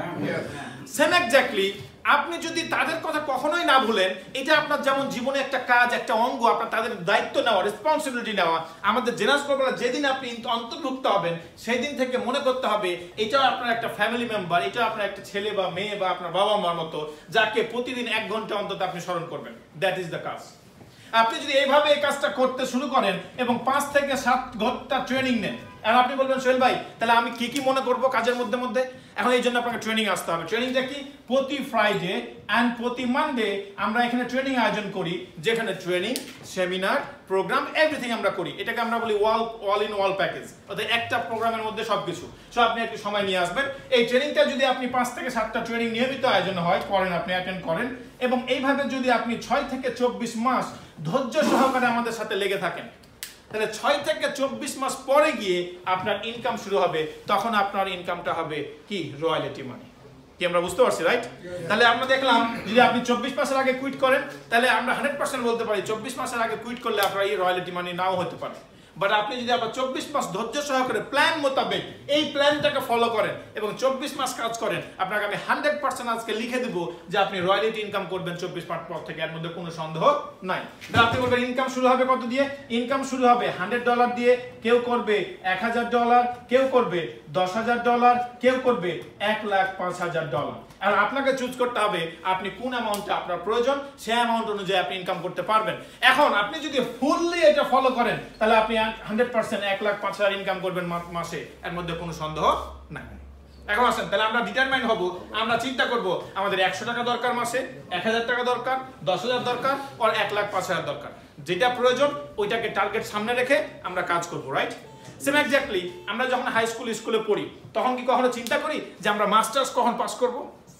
সেম এক্স্যাক্টলি আপনি যদি তাদের কথা কখনোই না ভুলেন, এটা আপনার যেমন জীবনে একটা কাজ, একটা অঙ্গ, আপনার তাদের দায়িত্ব নেওয়া, রেসপন্সিবিলিটি নেওয়া। আমাদের জেনাস গ্লোবালে যেদিন আপনি অন্তর্ভুক্ত হবেন, সেই দিন থেকে মনে করতে হবে এটাও আপনার একটা ফ্যামিলি মেম্বার, এটাও আপনার একটা ছেলে বা মেয়ে বা আপনার বাবা মার মতো, যাকে প্রতিদিন এক ঘন্টা অন্তত আপনি স্মরণ করবেন। দ্যাট ইজ দ্য কাজ। আপনি যদি এইভাবে এই কাজটা করতে শুরু করেন এবং পাঁচ থেকে সাত ঘন্টা ট্রেনিং নেন, আর আপনি বলবেন সোহেল ভাই তাহলে আমি কি কি মনে করব কাজের মধ্যে মধ্যে? এখন এই জন্য আপনাকে ট্রেনিং আসতে হবে। ট্রেনিংটা কি? প্রতি ফ্রাইডে অ্যান্ড প্রতি মানডে আমরা এখানে ট্রেনিং আয়োজন করি, যেখানে ট্রেনিং, সেমিনার, প্রোগ্রাম এভরিথিং আমরা করি। এটাকে আমরা বলি one all in one package, অর্থাৎ একটা প্রোগ্রামের মধ্যে সবকিছু। সো আপনি একটু সময় নিয়ে আসবেন। এই ট্রেনিংটা যদি আপনি পাঁচ থেকে সাতটা ট্রেনিং নিয়মিত আয়োজন হয় করেন, আপনি অ্যাটেন্ড করেন, এবং এইভাবে যদি আপনি ছয় থেকে চব্বিশ মাস ধৈর্য সহকারে আমাদের সাথে লেগে থাকেন, তাহলে ছয় থেকে চব্বিশ মাস পরে গিয়ে আপনার ইনকাম শুরু হবে। তখন আপনার ইনকামটা হবে কি? Royalty money. কি আমরা বুঝতে পারছি, রাইট? তাহলে আমরা দেখলাম যদি আপনি চব্বিশ মাসের আগে কুইট করেন তাহলে আমরা হান্ড্রেড পার্সেন্ট বলতে পারি চব্বিশ মাসের আগে কুইট করলে আপনার এই রয়্যালিটি মানি নাও হতে পারে। বাট আপনি যদি আবার চব্বিশ মাস ধৈর্য সহকারে প্ল্যান মোতাবেক এই প্ল্যানটাকে ফলো করেন এবং চব্বিশ মাস কাজ করেন, আপনাকে আমি হান্ড্রেড পার্সেন্ট আজকে লিখে দেবো যে আপনি রয়্যালিটি ইনকাম করবেন চব্বিশ মাস পর থেকে, এর মধ্যে কোনো সন্দেহ নাই। আপনি বলবেন ইনকাম শুরু হবে কত দিয়ে? ইনকাম শুরু হবে হান্ড্রেড ডলার দিয়ে, কেউ করবে এক হাজার ডলার, কেউ করবে দশ হাজার ডলার, কেউ করবে এক লাখ পাঁচ হাজার ডলার। আর আপনাকে চুজ করতে হবে আপনি কোন অ্যামাউন্টটা আপনার প্রয়োজন, সেই অ্যামাউন্ট অনুযায়ী আপনি ইনকাম করতে পারবেন। এখন আপনি যদি ফুললি এটা ফলো করেন তাহলে আপনি হান্ড্রেড পার্সেন্ট এক লাখ পাঁচ হাজার ইনকাম করবেন মাসে, এর মধ্যে কোনো সন্দেহ নাই। এখন আসেন তাহলে আমরা ডিটারমাইন হব, আমরা চিন্তা করব আমাদের একশো টাকা দরকার মাসে, এক হাজার টাকা দরকার, দশ হাজার দরকার, আর এক লাখ পাঁচ হাজার দরকার। যেটা প্রয়োজন ওইটাকে টার্গেট সামনে রেখে আমরা কাজ করব, রাইট? সেম এক্স্যাক্টলি আমরা যখন হাই স্কুল স্কুলে পড়ি তখন কি কখনো চিন্তা করি যে আমরা মাস্টার্স কখন পাস করব?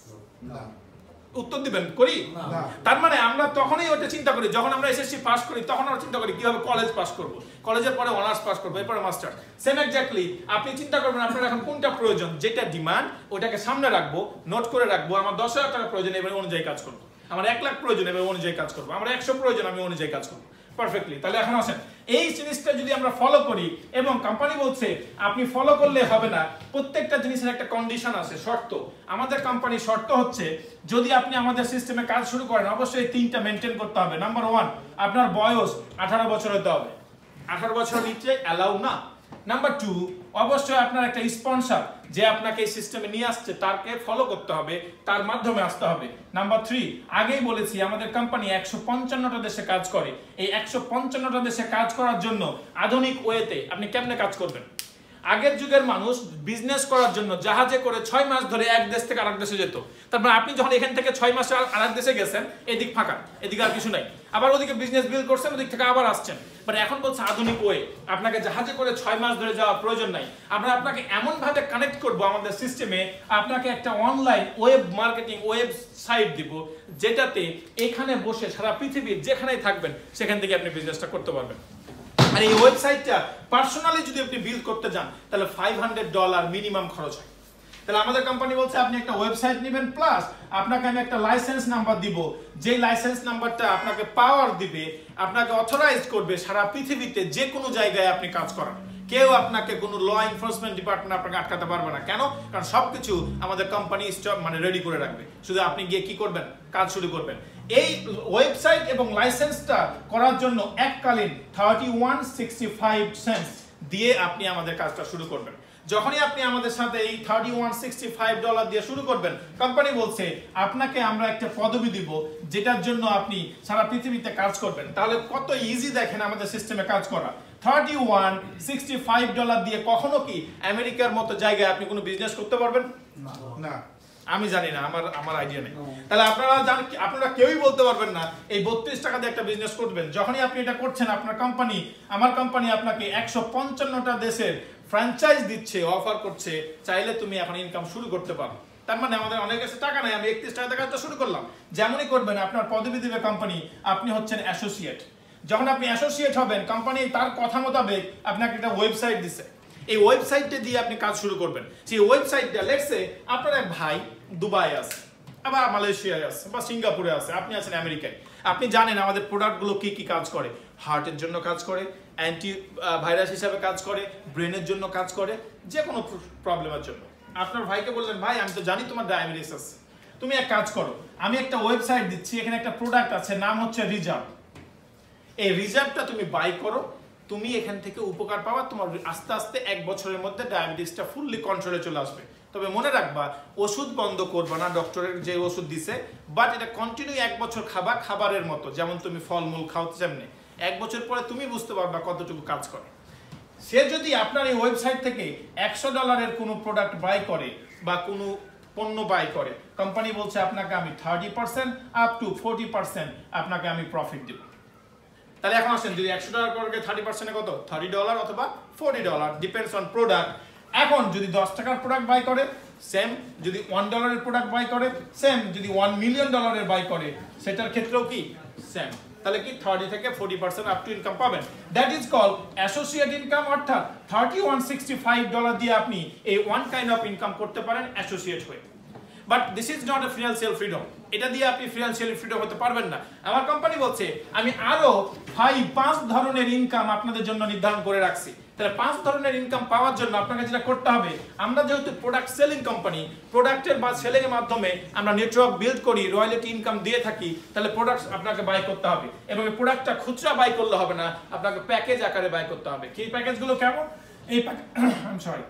উত্তর দিবেন, করি? তার মানে আমরা তখনই ওটা চিন্তা করি যখন আমরা এসএসসি পাস করি, তখন আমরা চিন্তা করি কিভাবে কলেজ পাস করব, কলেজের পরে অনার্স পাস করব, এরপরে মাস্টার। সেম এক্স্যাক্টলি আপনি চিন্তা করবেন আপনার এখন কোনটা প্রয়োজন, যেটা ডিমান্ড ওটাকে সামনে রাখবো, নোট করে রাখবো। আমার দশ হাজার টাকা প্রয়োজন, এবার অনুযায়ী কাজ করবো। আমার এক লাখ প্রয়োজন, এবার অনুযায়ী কাজ করবো। আমার একশো প্রয়োজন, আমি অনুযায়ী কাজ করবো। পারফেক্টলি। তাহলে এখন আসেন এই জিনিসটা যদি আমরা ফলো করি, এবং কোম্পানি বলছে আপনি ফলো করলে হবে না, প্রত্যেকটা জিনিসের একটা কন্ডিশন আছে, শর্ত। আমাদের কোম্পানির শর্ত হচ্ছে যদি আপনি আমাদের সিস্টেমে কাজ শুরু করেন অবশ্যই তিনটা মেনটেন করতে হবে। নাম্বার ওয়ান, আপনার বয়স আঠারো বছর হতে হবে, আঠারো বছরের নিচে অ্যালাউ না। নাম্বার টু, অবশ্যই আপনার একটা স্পন্সর যে আপনাকে এই সিস্টেমে নিয়ে আসছে তাকে ফলো করতে হবে, তার মাধ্যমে আসতে হবে। নাম্বার থ্রি, আগেই বলেছি আমাদের কোম্পানি একশো পঞ্চান্নটা দেশে কাজ করে। এই একশো পঞ্চান্নটা দেশে কাজ করার জন্য আধুনিক ওয়েতে আপনি কেমনে কাজ করবেন? আগের যুগের মানুষ বিজনেস করার জন্য জাহাজে করে ছয় মাস ধরে এক দেশ থেকে আরেক দেশে যেত। তারপর আপনি যখন এখান থেকে ছয় মাসে আরেক দেশে গেছেন, এদিক ফাঁকা, এদিকে আর কিছু নাই, আবার ওদিকে বিজনেস বিল্ড করছেন, ওদিক থেকে আবার আসছেন। বাট এখন বলছে আধুনিক ওয়ে, আপনাকে জাহাজে করে ছয় মাস ধরে যাওয়ার প্রয়োজন নাই। আমরা আপনাকে এমন ভাবে কানেক্ট করব আমাদের সিস্টেমে, আপনাকে একটা অনলাইন ওয়েব মার্কেটিং ওয়েবসাইট দিব, যেটাতে এখানে বসে সারা পৃথিবীর যেখানেই থাকবেন সেখান থেকে আপনি বিজনেসটা করতে পারবেন। আর এই ওয়েবসাইটটা পার্সোনালি যদি আপনি বিল্ড করতে যান তাহলে ফাইভ হান্ড্রেড ডলার মিনিমাম খরচ হয়। তাহলে আমাদের কোম্পানি বলছে আপনি একটা ওয়েবসাইট নেবেন, প্লাস আপনাকে আমি একটা লাইসেন্স নাম্বার দিব, যে লাইসেন্স নাম্বারটা আপনাকে পাওয়ার দিবে, আপনাকে অথরাইজ করবে সারা পৃথিবীতে যে কোনো জায়গায় আপনি কাজ করান। কেউ আপনাকে কোনো ল এনফোর্সমেন্ট ডিপার্টমেন্ট আপনাকে আটকাতে পারবে না। কেন? কারণ সবকিছু আমাদের কোম্পানি স্টক মানে রেডি করে রাখবে, শুধু আপনি গিয়ে কি করবেন, কাজ শুরু করবেন। এই ওয়েবসাইট এবং লাইসেন্সটা করার জন্য এককালীন thirty one sixty five cents দিয়ে আপনি আমাদের কাজটা শুরু করবেন। যখনই আপনি আমাদের সাথে এই thirty one sixty five dollar দিয়ে শুরু করবেন, কোম্পানি বলছে আপনাকে আমরা একটা পদবি দিব যেটার জন্য আপনি সারা পৃথিবীতে কাজ করবেন। তাহলে কত ইজি দেখেন আমাদের সিস্টেমে কাজ করা। Thirty one sixty five dollar দিয়ে কখনো কি আমেরিকার মতো জায়গায় আপনি কোনো বিজনেস করতে পারবেন? না, আমি জানি না, আমার আমার আইডিয়া নেই। তাহলে আপনারা জানেন, আপনারা কেউই বলতে পারবেন না এই বত্রিশ টাকা দিয়ে একটা বিজনেস করবেন। যখনই আপনি এটা করছেন, আপনার কোম্পানি, আমার কোম্পানি আপনাকে একশো পঞ্চান্নটা দেশের ফ্র্যাঞ্চাইজ দিচ্ছে, অফার করছে, চাইলে তুমি এখন ইনকাম শুরু করতে পারো। তার মানে আমাদের অনেক কাছে টাকা নাই, আমি একত্রিশ টাকা কাজটা শুরু করলাম। যেমনই করবেন আপনার পদবি দিবে কোম্পানি, আপনি হচ্ছেন অ্যাসোসিয়েট। যখন আপনি অ্যাসোসিয়েট হবেন, কোম্পানি তার কথা মোতাবেক আপনাকে একটা ওয়েবসাইট দিচ্ছে, এই ওয়েবসাইটটা দিয়ে আপনি কাজ শুরু করবেন। সেই ওয়েবসাইটটা লেটসে আপনার এক ভাই দুবাই আছে, আবার মালয়েশিয়ায় আছে, বা সিঙ্গাপুরে আছে, আপনি আছেন আমেরিকায়। আপনি জানেন আমাদের প্রোডাক্টগুলো কি কি কাজ করে। হার্টের জন্য কাজ করে, অ্যান্টি ভাইরাস হিসাবে কাজ করে, ব্রেনের জন্য কাজ করে, যে কোনো প্রবলেমের জন্য। আপনার ভাইকে বললেন, ভাই আমি তো জানি তোমার ডায়াবেটিস আছে, তুমি এক কাজ করো, আমি একটা ওয়েবসাইট দিচ্ছি, এখানে একটা প্রোডাক্ট আছে, নাম হচ্ছে রিজার্ভ। এই রিজার্ভটা তুমি বাই করো, তুমি এখান থেকে উপকার পাবা, তোমার আস্তে আস্তে এক বছরের মধ্যে ডায়াবেটিসটা ফুললি কন্ট্রোলে চলে আসবে। তবে মনে রাখবা, ওষুধ বন্ধ করবা না, ডক্টরের যে ওষুধ দিছে, বাট এটা কন্টিনিউ এক বছর খাবা, খাবারের মতো, যেমন তুমি ফলমূল খাও তেমনি। এক বছর পরে তুমি বুঝতে পারবা কতটুকু কাজ করে। সে যদি আপনার এই ওয়েবসাইট থেকে একশো ডলারের কোনো প্রোডাক্ট বাই করে বা কোনো পণ্য বাই করে, কোম্পানি বলছে আপনাকে আমি thirty percent up to forty percent আপনাকে আমি প্রফিট দেব। তাহলে এখন আসেন, যদি একশো ডলার করে থার্টি পার্সেন্টে কত? থার্টি ডলার অথবা forty dollar, depends on product. এখন যদি দশ টাকার প্রোডাক্ট বাই করে সেম, যদি ওয়ান ডলারের প্রোডাক্ট বাই করে সেম, যদি ওয়ান মিলিয়ন ডলারের বাই করে সেটার ক্ষেত্রেও কি সেম। তাহলে কি থার্টি থেকে forty percent up to income পাবেন। That is call associate income. অর্থাৎ thirty one sixty five dollar দিয়ে আপনি এই ওয়ান কাইন্ড অফ ইনকাম করতে পারেন অ্যাসোসিয়েট হয়ে। But this is not a financial freedom. এটা দিয়ে আপনি ফিনান্সিয়াল ফ্রিডম হতে পারবেন না। আমার কোম্পানি বলছে আমি আরো ভাই পাঁচ ধরনের ইনকাম আপনাদের জন্য নির্ধারণ করে রাখছি। তাহলে পাঁচ ধরনের ইনকাম পাওয়ার জন্য আপনাকে যেটা করতে হবে, আমরা যেহেতু প্রোডাক্ট সেলিং কোম্পানি, প্রোডাক্টের বা সেলিং এর মাধ্যমে আমরা নেটওয়ার্ক বিল্ড করি, রয়্যালটি ইনকাম দিয়ে থাকি, তাহলে প্রোডাক্ট আপনাকে বাই করতে হবে এবং এই প্রোডাক্টটা খুচরা বাই করলে হবে না, আপনাকে প্যাকেজ আকারে বাই করতে হবে। কি প্যাকেজগুলো কেমন? এই প্যাকেজ আই এম সরি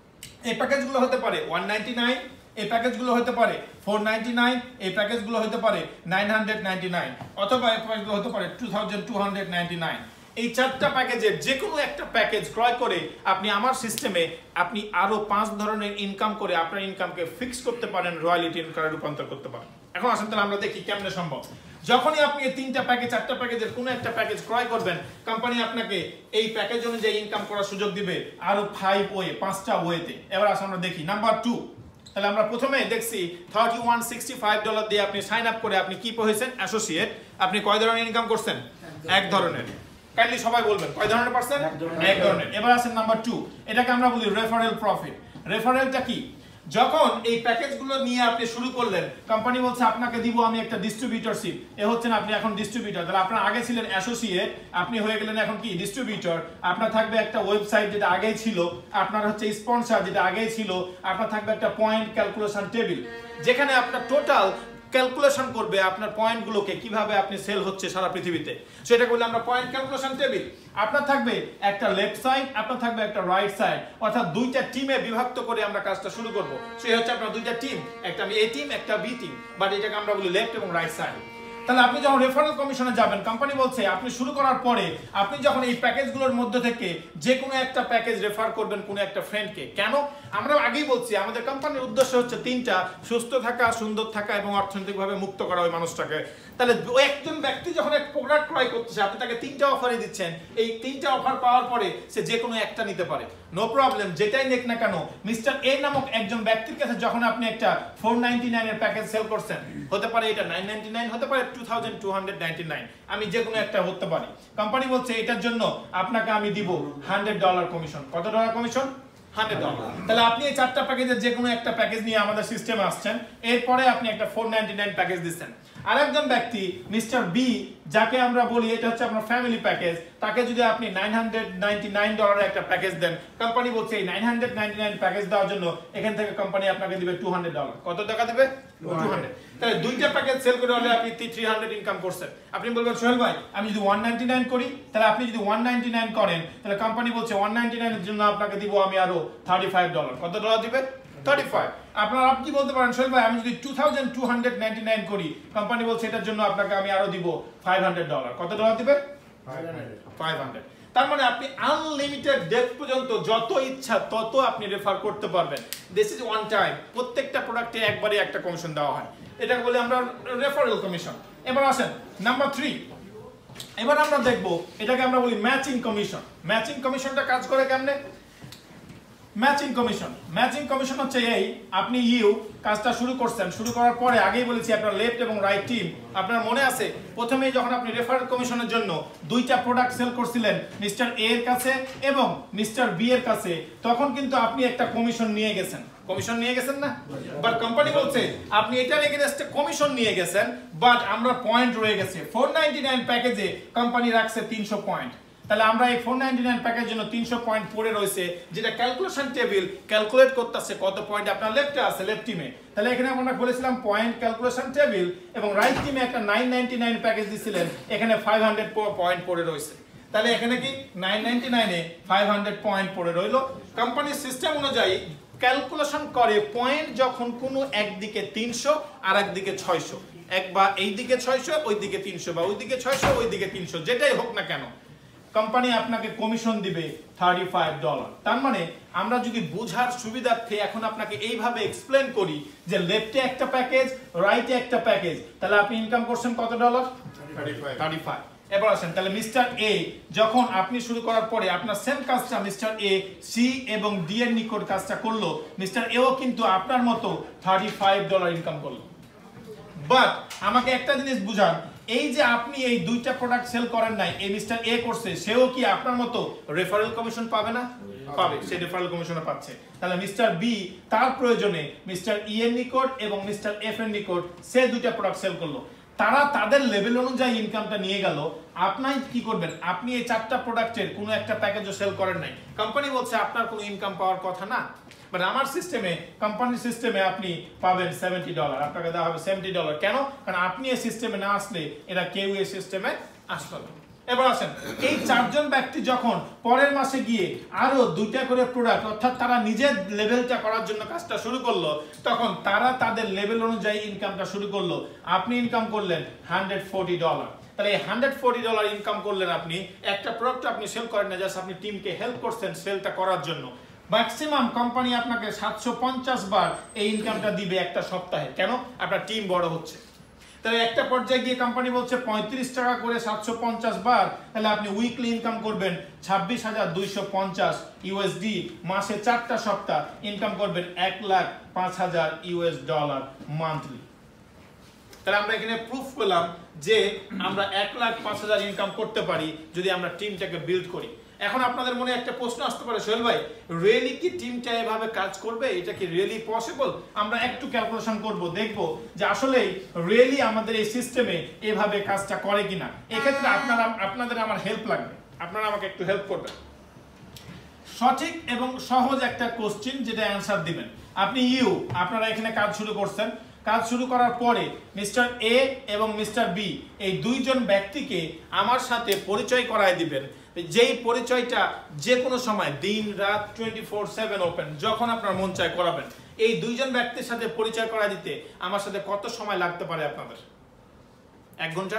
এই প্যাকেজগুলো হতে পারে ওয়ান নাইনটি নাইন, এই প্যাকেজগুলো হতে পারে ফোর নাইনটি নাইন, এই প্যাকেজগুলো হতে পারে নাইন নাইনটি নাইন, অথবা এই প্যাকেজগুলো হতে পারে two thousand two ninety nine. এই চারটা প্যাকেজের যে কোনো একটা প্যাকেজ ক্রয় করে আপনি আমার সিস্টেমে আপনি আরো পাঁচ ধরনের ইনকাম করে আপনার ইনকামকে ফিক্স করতে পারেন, রয়্যালটি ইনকামে রূপান্তর করতে পারেন। এখন আসেন তাহলে আমরা দেখি কেমনে সম্ভব। যখনই আপনি এই তিনটা প্যাকেজ চারটা প্যাকেজের কোনো একটা প্যাকেজ ক্রয় করবেন, কোম্পানি আপনাকে এই প্যাকেজ অনুযায়ী ইনকাম করার সুযোগ দিবে আরো ফাইভ ওয়ে, পাঁচটা ওয়েতে। এবার আসলে আমরা দেখি নাম্বার টু। তাহলে আমরা প্রথমে দেখছি thirty one sixty five dollar দিয়ে আপনি সাইন আপ করে আপনি কি হয়েছেন অ্যাসোসিয়েট। আপনি কয় ধরনের ইনকাম করছেন? এক ধরনের। কাইন্ডলি সবাই বলবেন কয় ধরনের পারছেন? এক ধরনের। এবার আসেন নাম্বার টু, এটাকে আমরা বলি রেফারেল প্রফিট। রেফারেলটা কি? যখন এই প্যাকেজগুলো নিয়ে আপনি শুরু করলেন, কোম্পানি বলছে আপনাকে দিব আমি একটা ডিস্ট্রিবিউটরশিপ। এ হচ্ছেন আপনি এখন ডিস্ট্রিবিউটর। তাহলে আপনার আগে ছিলেন অ্যাসোসিয়েট, আপনি হয়ে গেলেন এখন কি ডিস্ট্রিবিউটর। আপনার থাকবে একটা ওয়েবসাইট যেটা আগেই ছিল, আপনার হচ্ছে স্পন্সর যেটা আগেই ছিল, আপনার থাকবে একটা পয়েন্ট ক্যালকুলেশন টেবিল যেখানে আপনার টোটাল ক্যালকুলেশন করবে আপনার পয়েন্টগুলোকে কিভাবে আপনি সেল হচ্ছে সারা পৃথিবীতে, সেটা বলে আমরা পয়েন্ট ক্যালকুলেশন টেবিল। আপনার থাকবে একটা লেফট সাইড, আপনার থাকবে একটা রাইট সাইড, অর্থাৎ দুইটা টিমে বিভক্ত করে আমরা কাজটা শুরু করব। সেই হচ্ছে আপনার দুইটা টিম, একটা এ টিম একটা বি টিম, বাট এটাকে আমরা বলি লেফট এবং রাইট সাইড। তাহলে আপনি যখন রেফারেল কমিশনে যাবেন, কোম্পানি বলছে আপনি শুরু করার পরে আপনি যখন এই প্যাকেজগুলোর মধ্যে থেকে যে কোনো একটা প্যাকেজ রেফার করবেন কোনো একটা ফ্রেন্ডকে। কেন? আমরা আগেই বলছি আমাদের কোম্পানির উদ্দেশ্য হচ্ছে তিনটা: সুস্থ থাকা, সুন্দর থাকা এবং অর্থনৈতিকভাবে মুক্ত করা ওই মানুষটাকে। তাহলে একজন ব্যক্তি যখন এক প্রোডাক্ট ক্রয় করতেছে, আপনি তাকে তিনটা অফারই দিচ্ছেন। এই তিনটা অফার পাওয়ার পরে সে যে কোনো একটা নিতে পারে, নো প্রবলেম, যেটাই নেক না কেন। মিস্টার এ নামক একজন ব্যক্তির কাছে যখন আপনি একটা ফোর নাইনটি নাইন এর প্যাকেজ সেল করছেন, হতে পারে এটা নাইন নাইনটি নাইন, হতে পারে two thousand two ninety nine, আমি যে কোনো একটা হতে পারি। কোম্পানি বলছে এটার জন্য আপনাকে আমি দিব হান্ড্রেড ডলার কমিশন। কত ডলার কমিশন? Hundred dollar. তাহলে আপনি এই চারটা প্যাকেজের যে কোনো একটা প্যাকেজ নিয়ে আমাদের সিস্টেমে আসছেন, এরপরে আপনি একটা ফোর নাইনটি নাইন প্যাকেজ দিচ্ছেন। আরেকজন ব্যক্তি মিস্টার বি, যাকে আমরা বলি এটা হচ্ছে আপনার ফ্যামিলি প্যাকেজ, তাকে যদি আপনি নাইন নাইনটি নাইন ডলারের একটা প্যাকেজ দেন, কোম্পানি বলছে এই নাইন নাইনটি নাইন প্যাকেজ দেওয়ার জন্য এখান থেকে কোম্পানি আপনাকে দিবে টু হান্ড্রেড ডলার। কত টাকা দিবে? Two hundred. তাহলে দুইটা প্যাকেজ সেল করে হলে আপনি থ্রি হান্ড্রেড ইনকাম করছেন। আপনি বলবেন সোহেল ভাই আমি যদি ওয়ান নাইনটি নাইন করি, তাহলে আপনি যদি ওয়ান নাইনটি নাইন করেন, তাহলে কোম্পানি বলছে ওয়ান নাইনটি নাইন এর জন্য আপনাকে দিব আমি আরো থার্টি ফাইভ ডলার। কত ডলার দিবে? Thirty five. আপনারা আপনি বলতে পারেন সোহেল ভাই আমি যদি two thousand two ninety nine করি, কোম্পানি বলছে এটার জন্য আপনাকে আমি আরো দিব ফাইভ হান্ড্রেড ডলার। কত ডলার দিবে? Five hundred. তার মানে আপনি আনলিমিটেড ডেট পর্যন্ত যত ইচ্ছা তত আপনি রেফার করতে পারবেন। This is one time. প্রত্যেকটা প্রোডাক্টে একবারে একটা কমিশন দেওয়া হয়, এটাকে বলি আমরা রেফারেল কমিশন। এবার আসেন নাম্বার থ্রি। এবার আমরা দেখব এটাকে আমরা বলি ম্যাচিং কমিশন। ম্যাচিং কমিশনটা কাজ করে কেমনে? ম্যাচিং কমিশন ম্যাচিং কমিশন হচ্ছে এই, আপনি ইউ কাজটা শুরু করছেন, শুরু করার পরে আগেই বলেছি আপনার লেফট এবং রাইট টিম। আপনার মনে আছে প্রথমেই যখন আপনি রেফারেল কমিশনের জন্য দুইটা প্রোডাক্ট সেল করছিলেন মিস্টার এ এর কাছে এবং মিস্টার বি এর কাছে, তখন কিন্তু আপনি একটা কমিশন নিয়ে গেছেন। কমিশন নিয়ে গেছেন না? বাট কোম্পানি বলছে আপনি এটার এগেইনস্টে কমিশন নিয়ে গেছেন, বাট আমরা পয়েন্ট রয়ে গেছে। ফোর নাইনটি নাইন প্যাকেজে কোম্পানি রাখছে তিনশো পয়েন্ট। তাহলে আমরা এই ফোর নাইনটি নাইন প্যাকেজের জন্য তিনশো পয়েন্ট পড়ে রয়েছে, যেটা ক্যালকুলেশন টেবিল ক্যালকুলেট করতেছে কত পয়েন্ট আপনার লেফটে আছে, লেফট টিমে। তাহলে এখানে আমরা বলেছিলাম পয়েন্ট ক্যালকুলেশন টেবিল, এবং রাইট টিমে একটা নাইন নাইনটি নাইন প্যাকেজ দিছিলেন, এখানে ফাইভ হান্ড্রেড পয়েন্ট পড়ে রয়েছে। তাহলে এখানে কি নাইন নাইনটি নাইন এ ফাইভ হান্ড্রেড পয়েন্ট পড়ে রইল। কোম্পানির সিস্টেম অনুযায়ী ক্যালকুলেশন করে পয়েন্ট যখন কোনো একদিকে তিনশো আর একদিকে ছয়শো, এক বা এই দিকে ছয়শো ওই দিকে তিনশো, বা ওই দিকে ছয়শো ওই দিকে তিনশো, যেটাই হোক না কেন কোম্পানি আপনাকে কমিশন দিবে থার্টি ফাইভ ডলার। তার মানে আমরা যদি বোঝার সুবিধার্থে এখন আপনাকে এইভাবে এক্সপ্লেন করি যে লেফটে একটা প্যাকেজ, রাইটে একটা প্যাকেজ, তাহলে আপনি ইনকাম করছেন কত ডলার? Thirty five. এবার আসেন তাহলে মিস্টার এ যখন আপনি শুরু করার পরে আপনার সেম কাজটা মিস্টার এ সি এবং ডি এর নিকট কাজটা করলো, মিস্টার এও কিন্তু আপনার মতো থার্টি ফাইভ ডলার ইনকাম করলো। বাট আমাকে একটা জিনিস বুঝান, এই যে আপনি এই দুইটা প্রোডাক্ট সেল করেন নাই, এই মিস্টার এ করছে, সেও কি আপনার মতো রেফারেল কমিশন পাবে না? পাবে, সে রেফারেল কমিশনে পাচ্ছে। তাহলে মিস্টার বি তার প্রয়োজনে মিস্টার ই এর নিকট এবং মিস্টার এফ এর নিকট সে দুইটা প্রোডাক্ট সেল করলো, তারা তাদের লেভেল অনুযায়ী ইনকামটা নিয়ে গেল। আপনি কি করবেন? আপনি এই চারটা প্রোডাক্টের কোনো একটা প্যাকেজও সেল করেন নাই, কোম্পানি বলছে আপনার কোনো ইনকাম পাওয়ার কথা না, বাট আমার সিস্টেমে, কোম্পানির সিস্টেমে আপনি পাবেন সেভেন্টি ডলার, আপনাকে দেওয়া হবে সেভেন্টি ডলার। কেন? কারণ আপনি এই সিস্টেমে না আসলে এরা কেউ এই সিস্টেমে আসবে না। এবার আসেন, এই চারজন ব্যক্তি যখন পরের মাসে গিয়ে আরো দুইটা করে প্রোডাক্ট, অর্থাৎ তারা নিজের লেভেলটা করার জন্য কাজটা শুরু করলো, তখন তারা তাদের লেভেল অনুযায়ী ইনকামটা শুরু করলো। আপনি ইনকাম করলেন হান্ড্রেড ফোর্টি ডলার। তাহলে এই হান্ড্রেড ফোর্টি ডলার ইনকাম করলেন আপনি, একটা প্রোডাক্ট আপনি সেল করেন না, জাস্ট আপনি টিমকে হেল্প করছেন সেলটা করার জন্য। ম্যাক্সিমাম কোম্পানি আপনাকে সাতশো পঞ্চাশ বার এই ইনকামটা দিবে একটা সপ্তাহে। কেন? আপনার টিম বড় হচ্ছে। তাহলে একটা পর্যায়ে গিয়ে কোম্পানি বলছে পঁয়ত্রিশ টাকা করে সাতশো পঞ্চাশ বার, তাহলে আপনি উইকলি ইনকাম করবেন ছাব্বিশ হাজার দুইশো পঞ্চাশ ইউএসডি, মাসে চারটা সপ্তাহ ইনকাম করবেন এক লাখ পাঁচ হাজার ইউএস ডলার মান্থলি। তাহলে আমরা এখানে প্রুফ পেলাম যে আমরা এক লাখ পাঁচ হাজার ইনকাম করতে পারি যদি আমরা টিমটাকে বিল্ড করি। এখন আপনাদের মনে একটা প্রশ্ন আসতে পারে, সোহেল ভাই রিয়েলি কি টিমটা এভাবে কাজ করবে? এটা কি রিয়েলি পসিবল? আমরা একটু ক্যালকুলেশন করব, দেখব যে আসলে রিয়েলি আমাদের এই সিস্টেমে এভাবে কাজটা করে কিনা। এক্ষেত্রে আপনারা আপনাদের আমার হেল্প লাগবে, আপনারা আমাকে একটু হেল্প করবেন। সঠিক এবং সহজ একটা কোশ্চেন যেটা অ্যান্সার দিবেন। আপনি ইউ আপনারা এখানে কাজ শুরু করছেন, কাজ শুরু করার পরে মিস্টার এ এবং মিস্টার বি এই দুইজন ব্যক্তিকে আমার সাথে পরিচয় করায় দিবেন, যেই পরিচয়টা যে কোনো সময় দিন রাত টোয়েন্টি ফোর সেভেন ওপেন, যখন আপনার মন চায় করাবেন। এই দুইজন ব্যক্তির সাথে পরিচয় করায় দিতে আমার সাথে কত সময় লাগতে পারে আপনাদের? এক ঘন্টা,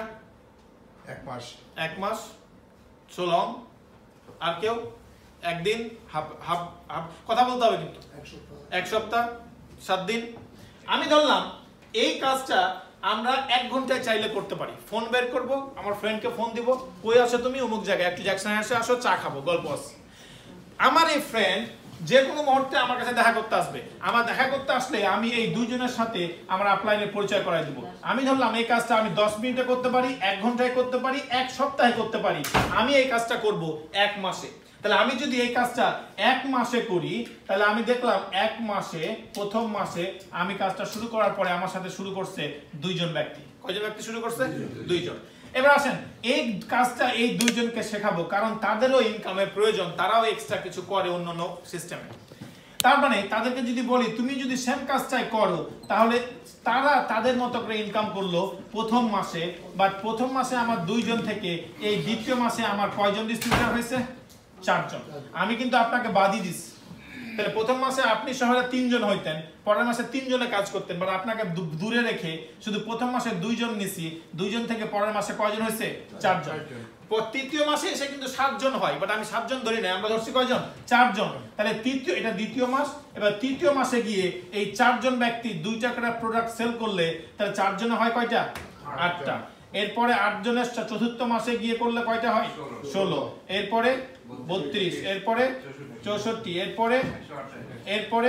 এক মাস, এক মাস, সো লং। আর কেউ? একদিন, হাফ হাফ হাফ কথা বলতে হবে কিন্তু, এক সপ্তাহ, সাত দিন। আমি ধরলাম এই কাজটা আমরা এক ঘন্টায় চাইলে করতে পারি। ফোন বের করব, আমার ফ্রেন্ডকে ফোন দিব, কই আছো তুমি? অমুক জায়গায়, একটু জ্যাকসনে এসে আসো, চা খাবো, গল্প আছে। আমার এই ফ্রেন্ড যে কোনো মুহূর্তে আমার কাছে দেখা করতে আসবে। আমার দেখা করতে আসলে আমি এই দুইজনের সাথে আমার আপলাইনে পরিচয় করাই দিব। আমি ধরলাম এই কাজটা আমি দশ মিনিটে করতে পারি, এক ঘন্টায় করতে পারি, এক সপ্তাহে করতে পারি। আমি এই কাজটা করব এক মাসে। তাহলে আমি যদি এই কাজটা এক মাসে করি, তাহলে আমি দেখলাম এক মাসে, প্রথম মাসে আমি কাজটা শুরু করার পরে আমার সাথে শুরু করছে দুইজন ব্যক্তি। কয়জন ব্যক্তি শুরু করছে? দুইজন। এবার আসেন, এই কাজটা এই দুইজনকে শেখাবো, কারণ তাদেরও ইনকামের প্রয়োজন, তারাও এক্সট্রা কিছু করে অন্যান্য সিস্টেমে। তার মানে তাদেরকে যদি বলি তুমি যদি সেম কাজটাই করো, তাহলে তারা তাদের মতো করে ইনকাম করলো প্রথম মাসে। বাট প্রথম মাসে আমার দুইজন থেকে এই দ্বিতীয় মাসে আমার কয়জন ডিস্ট্রিবিউটর হয়েছে? চারজন। আমি কিন্তু আপনাকে বাদই দিচ্ছি। তাহলে প্রথম মাসে আপনি শহরে তিনজন হইতেন, পরের মাসে তিনজনে কাজ করতেন, মানে আপনাকে দূরে রেখে শুধু প্রথম মাসে দুইজন নিছি, দুইজন থেকে পরের মাসে কয়জন হয়েছে? চারজন। তৃতীয় মাসে এসে কিন্তু সাতজন হয়, বাট আমি সাতজন ধরি না, আমরা ধরছি কয়জন? চারজন। তাহলে তৃতীয়, এটা দ্বিতীয় মাস। এবার তৃতীয় মাসে গিয়ে এই চারজন ব্যক্তি দুইটা করে প্রোডাক্ট সেল করলে তাহলে চারজনে হয় কয়টা? আটটা। এরপরে আটজনের চতুর্থ মাসে গিয়ে করলে কয়টা হয়? ষোলো। এরপরে বত্রিশ, এরপরে চৌষট্টি, এরপরে এরপরে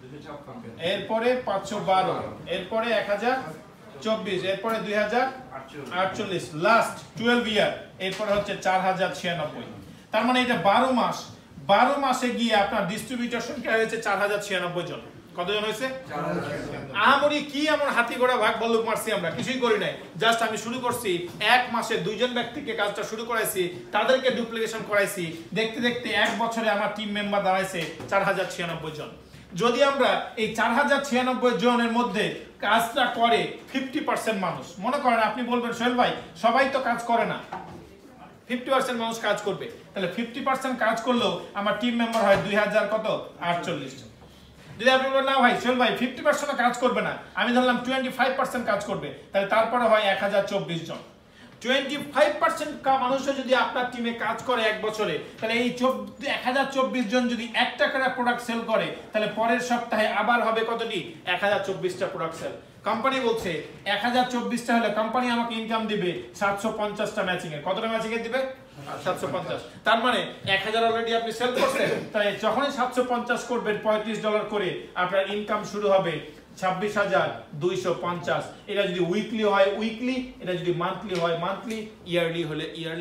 এরপরে পাঁচশো বারো, এরপরে এক হাজার চব্বিশ, এরপরে দুই হাজার আটচল্লিশ, লাস্ট টুয়েলভ ইয়ার, এরপরে হচ্ছে চার হাজার ছিয়ানব্বই। তার মানে এটা বারো মাস। বারো মাসে গিয়ে আপনার ডিস্ট্রিবিউটর সংখ্যা হয়েছে চার হাজার ছিয়ানব্বই জন। কতজন হয়েছে? আহামরি কি এমন হাতি ঘোড়া ভাগ বল্লুক মারছি আমরা? কিছুই করি নাই। জাস্ট আমি শুরু করছি এক মাসে দুইজন ব্যক্তিকে কাজটা শুরু করাইছি, তাদেরকে ডুপ্লিকেশন করাইছি। দেখতে দেখতে এক বছরে আমার টিম মেম্বার দাঁড়াইছে চার হাজার ছিয়ানব্বই জন। যদি আমরা এই চার হাজার ছিয়ানব্বই জনের মধ্যে কাজটা করে ফিফটি পার্সেন্ট মানুষ, মনে করেন আপনি বলবেন সোহেল ভাই সবাই তো কাজ করে না, ফিফটি পার্সেন্ট মানুষ কাজ করবে, তাহলে ফিফটি পার্সেন্ট কাজ করলেও আমার টিম মেম্বার হয় দুই হাজার কত? আটচল্লিশ জন। যদি আপনি বলেন না ভাই সোহেল ভাই ফিফটি পার্সেন্ট কাজ করবে না, আমি ধরলাম টোয়েন্টি ফাইভ পার্সেন্ট কাজ করবে, তাহলে তারপরে হয় এক হাজার চব্বিশ জন। টোয়েন্টি ফাইভ পার্সেন্ট মানুষও যদি আপনার টিমে কাজ করে এক বছরে, তাহলে এই এক হাজার চব্বিশ জন যদি একটা করে প্রোডাক্ট সেল করে, তাহলে পরের সপ্তাহে আবার হবে কতটি? এক হাজার চব্বিশটা প্রোডাক্ট সেল। কোম্পানি বলছে এক হাজার চব্বিশটা হলে কোম্পানি আমাকে ইনকাম দিবে সাতশো পঞ্চাশটা ম্যাচিং এর। কতটা ম্যাচিং এর দিবে? সাতশো পঞ্চাশ। তার মানে এক হাজার অলরেডি আপনি সেল করছেন, তাই যখনই সাতশো পঞ্চাশ করবেন পঁয়ত্রিশ ডলার করে, আপনার ইনকাম শুরু হবে ছাব্বিশ হাজার দুইশো পঞ্চাশ। এটা যদি উইকলি হয় উইকলি, এটা যদি মান্থলি হয় মান্থলি, ইয়ারলি হলে ইয়ারলি,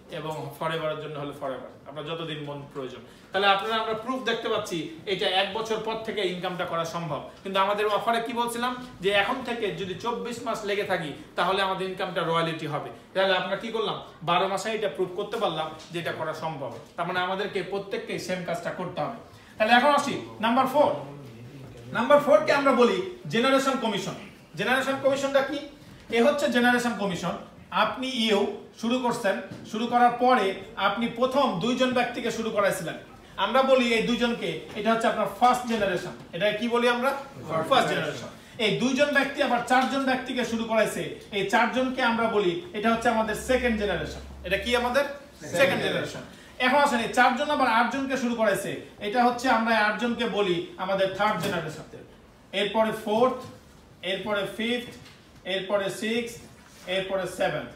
এবং ফরএভারের জন্য হলো ফরএভার, আপনার যতদিন মন প্রয়োজন। তাহলে আপনারা আমরা প্রুফ দেখতে পাচ্ছি এটা এক বছর পর থেকে ইনকামটা করা সম্ভব। কিন্তু আমাদের অফারে কি বলছিলাম যে এখন থেকে যদি চব্বিশ মাস লেগে থাকি তাহলে আমাদের ইনকামটা রয়্যালিটি হবে। তাহলে আমরা কি করলাম, বারো মাসে এটা প্রুফ করতে পারলাম যে এটা করা সম্ভব। তার মানে আমাদেরকে প্রত্যেককে সেম কাজটা করতে হবে। তাহলে এখন আসি নাম্বার ফোর। নাম্বার ফোর কে আমরা বলি জেনারেশন কমিশন। জেনারেশন কমিশনটা কি? এ হচ্ছে জেনারেশন কমিশন। আপনি ইউ শুরু করছেন, শুরু করার পরে আপনি প্রথম দুইজন ব্যক্তিকে শুরু করাইছিলেন। আমরা বলি এই দুইজনকে এটা হচ্ছে আপনার ফার্স্ট জেনারেশন। এটা কি বলি আমরা? First generation. এই দুইজন ব্যক্তি আবার চারজন ব্যক্তিকে শুরু করাইছে, এই চারজনকে আমরা বলি এটা হচ্ছে আমাদের সেকেন্ড জেনারেশন। এটা কি আমাদের সেকেন্ড জেনারেশন। এখন আসেন এই চারজন আবার আটজনকে শুরু করাইছে, এটা হচ্ছে আমরা আটজনকে বলি আমাদের থার্ড জেনারেশন। এরপরে ফোর্থ, এরপরে ফিফথ, এরপরে সিক্স, এরপরে সেভেন্থ,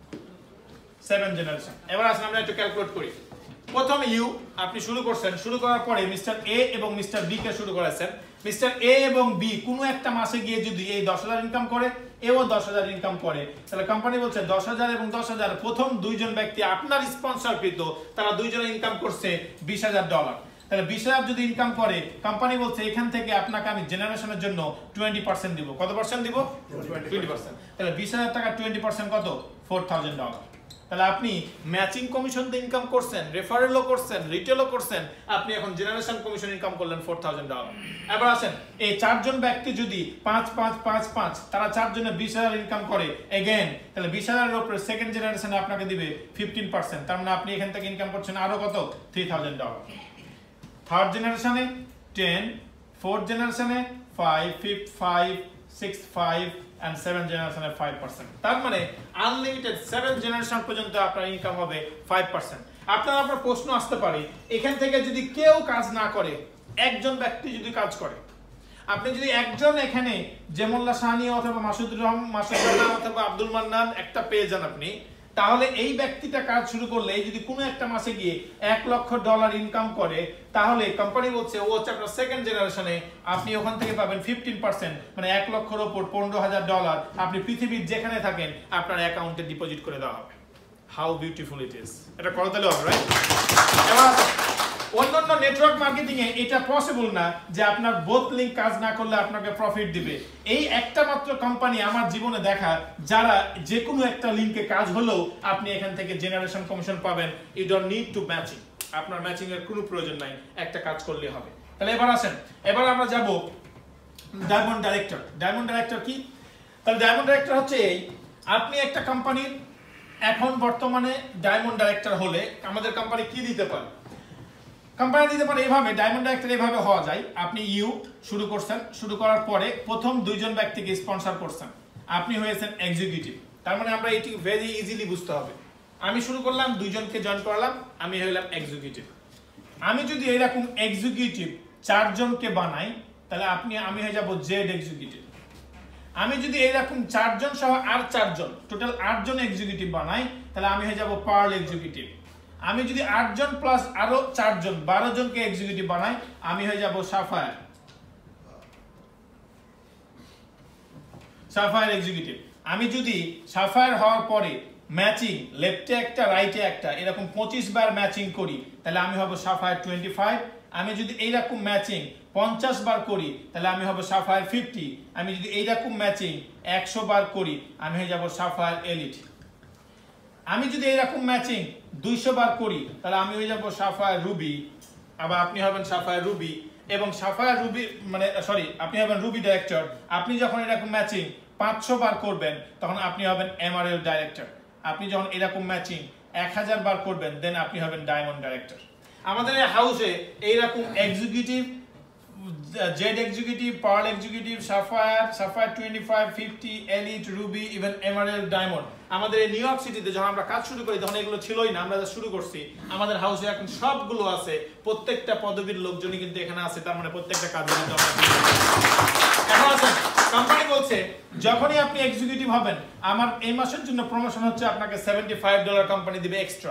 সেভেন জেনারেশন। এবার আসেন আমরা একটু ক্যালকুলেট করি। প্রথম ইউ আপনি শুরু করছেন, শুরু করার পরে মিস্টার এ এবং মিস্টার বি কে শুরু করেছেন। মিস্টার এ এবং বি কোনো একটা মাসে গিয়ে যদি এই দশ হাজার ইনকাম করে, এও দশ হাজার ইনকাম করে, তাহলে কোম্পানি বলছে দশ হাজার এবং দশ হাজার প্রথম দুইজন ব্যক্তি আপনার স্পন্সরকৃত তারা দুইজনে ইনকাম করছে বিশ হাজার ডলার। তাহলে বিশ হাজার যদি ইনকাম করে, কোম্পানি বলছে এখান থেকে আপনাকে আমি জেনারেশনের জন্য টোয়েন্টি পার্সেন্ট দিব। কত পার্সেন্ট দিব? Twenty percent. তাহলে বিশ হাজার টাকা টোয়েন্টি পার্সেন্ট কত? Four thousand dollar. তাহলে আপনি ম্যাচিং কমিশন দিয়ে ইনকাম করছেন, রেফারেলও করছেন, রিটেলও করছেন, আপনি এখন জেনারেশন কমিশন ইনকাম করলেন ফোর থাউজেন্ড ডলার। এবার আসেন এই চারজন ব্যক্তি যদি পাঁচ পাঁচ পাঁচ পাঁচ তারা চারজনে বিশ হাজার ইনকাম করে এগেন, তাহলে বিশ হাজারের উপরে সেকেন্ড জেনারেশনে আপনাকে দিবে ফিফটিন পার্সেন্ট। তার মানে আপনি এখান থেকে ইনকাম করছেন আরো কত? Three thousand dollar. থার্ড জেনারেশনে টেন, ফোর্থ জেনারেশনে five, fifth five, sixth five and seven generation at five percent. তার মানে আনলিমিটেড সেভেন জেনারেশন পর্যন্ত আপনার ইনকাম হবে ফাইভ পার্সেন্ট। আপনার আপনার প্রশ্ন আসতে পারে এখান থেকে যদি কেউ কাজ না করে, একজন ব্যক্তি যদি কাজ করে, আপনি যদি একজন এখানে জেমুল্লাহ সাহানি অথবা মাসুদুর রহমান, মাসুদ রানা অথবা আব্দুল মান্নান একটা পেয়ে যান আপনি, তাহলে এই ব্যক্তিটা কাজ শুরু করলে যদি কোনো একটা মাসে গিয়ে এক লক্ষ ডলার ইনকাম করে, তাহলে কোম্পানি বলছে ও হচ্ছে আপনার সেকেন্ড জেনারেশনে, আপনি ওখান থেকে পাবেন ফিফটিন পার্সেন্ট, মানে এক লক্ষের ওপর পনেরো হাজার ডলার আপনি পৃথিবীর যেখানে থাকেন আপনার অ্যাকাউন্টে ডিপোজিট করে দেওয়া হবে। How beautiful it is. এটা করে দিলে হবে, রাইট? এবার অন্যান্য নেটওয়ার্ক মার্কেটিং এ এটা পসিবল না যে আপনার বোথ লিংক কাজ না করলে আপনাকে প্রফিট দিবে। এই একটা মাত্র কোম্পানি আমার জীবনে দেখা যারা যে কোনো একটা লিংকে কাজ হলেও আপনি এখান থেকে জেনারেশন কমিশন পাবেন। You don't need to matching, আপনার ম্যাচিং এর কোনো প্রয়োজন নাই, একটা কাজ করলে হবে। তাহলে এবার আসেন, এবার আমরা যাব ডায়মন্ড ডাইরেক্টর। ডায়মন্ড ডাইরেক্টর কি? তাহলে ডায়মন্ড ডাইরেক্টর হচ্ছে এই, আপনি একটা কোম্পানির এখন বর্তমানে ডায়মন্ড ডাইরেক্টর হলে আমাদের কোম্পানি কি দিতে পারে? কোম্পানি দিতে পারে এইভাবে, ডায়মন্ড ডাইরেক্টর এইভাবে হওয়া যায়। আপনি ইউ শুরু করছেন, শুরু করার পরে প্রথম দুইজন ব্যক্তিকে স্পন্সর করছেন, আপনি হয়েছেন এক্সিকিউটিভ। তার মানে আমরা এটি ভেরি ইজিলি বুঝতে হবে। আমি শুরু করলাম, দুইজনকে জয়েন করলাম, আমি হইলাম এক্সিকিউটিভ। আমি যদি এরকম এক্সিকিউটিভ চারজনকে বানাই, তাহলে আপনি আমি হয়ে যাব জেড এক্সিকিউটিভ। আমি যদি এরকম চারজন সহ আর চারজন টোটাল আটজন এক্সিকিউটিভ বানাই, তাহলে আমি হয়ে যাব পার্ল এক্সিকিউটিভ। আমি যদি আটজন প্লাস আরো চারজন বারো জনকে এক্সিকিউটিভ বানাই, আমি হয়ে যাব সাফায়ার, সাফায়ার এক্সিকিউটিভ। আমি যদি সাফায়ার হওয়ার পরে ম্যাচিং লেফটে একটা রাইটে একটা এরকম পঁচিশ বার ম্যাচিং করি, তাহলে আমি হব সাফায়ার টোয়েন্টি ফাইভ। আমি যদি এইরকম ম্যাচিং পঞ্চাশ বার করি, তাহলে আমি হব সাফায়ার ফিফটি। আমি যদি এইরকম ম্যাচিং একশো বার করি, আমি হয়ে যাব সাফায়ার এলিট। আমি যদি এইরকম ম্যাচিং দুইশো বার করি, তাহলে আমি হয়ে যাব সাফায়ার রুবি। আবার আপনি হবেন সাফায়ার রুবি এবং সাফায়ার রুবি মানে সরি আপনি হবেন রুবি ডাইরেক্টর। আপনি যখন এরকম ম্যাচিং পাঁচশো বার করবেন, তখন আপনি হবেন এমআরএল ডাইরেক্টর। আপনি যখন এরকম ম্যাচিং এক হাজার বার করবেন, দেন আপনি হবেন ডায়মন্ড ডাইরেক্টর। আমাদের এই হাউসে এইরকম executive, jade executive, pearl executive, sapphire, sapphire twenty five, fifty, elite, ruby, even emerald, diamond. আমাদের এই নিউ ইয়র্ক সিটিতে যখন আমরা কাজ শুরু করি তখন এগুলো ছিলই না, আমরা যা শুরু করছি। আমাদের হাউসে এখন সবগুলো আছে, প্রত্যেকটা পদবীর লোকজনই কিন্তু এখানে আছে। তার মানে প্রত্যেকটা কাজ কিন্তু আমরা এখন আছেন। কোম্পানি বলছে যখনই আপনি এক্সিকিউটিভ হবেন, আমার এই মাসের জন্য প্রমোশন হচ্ছে আপনাকে সেভেন্টি ফাইভ ডলার কোম্পানি দিবে এক্সট্রা।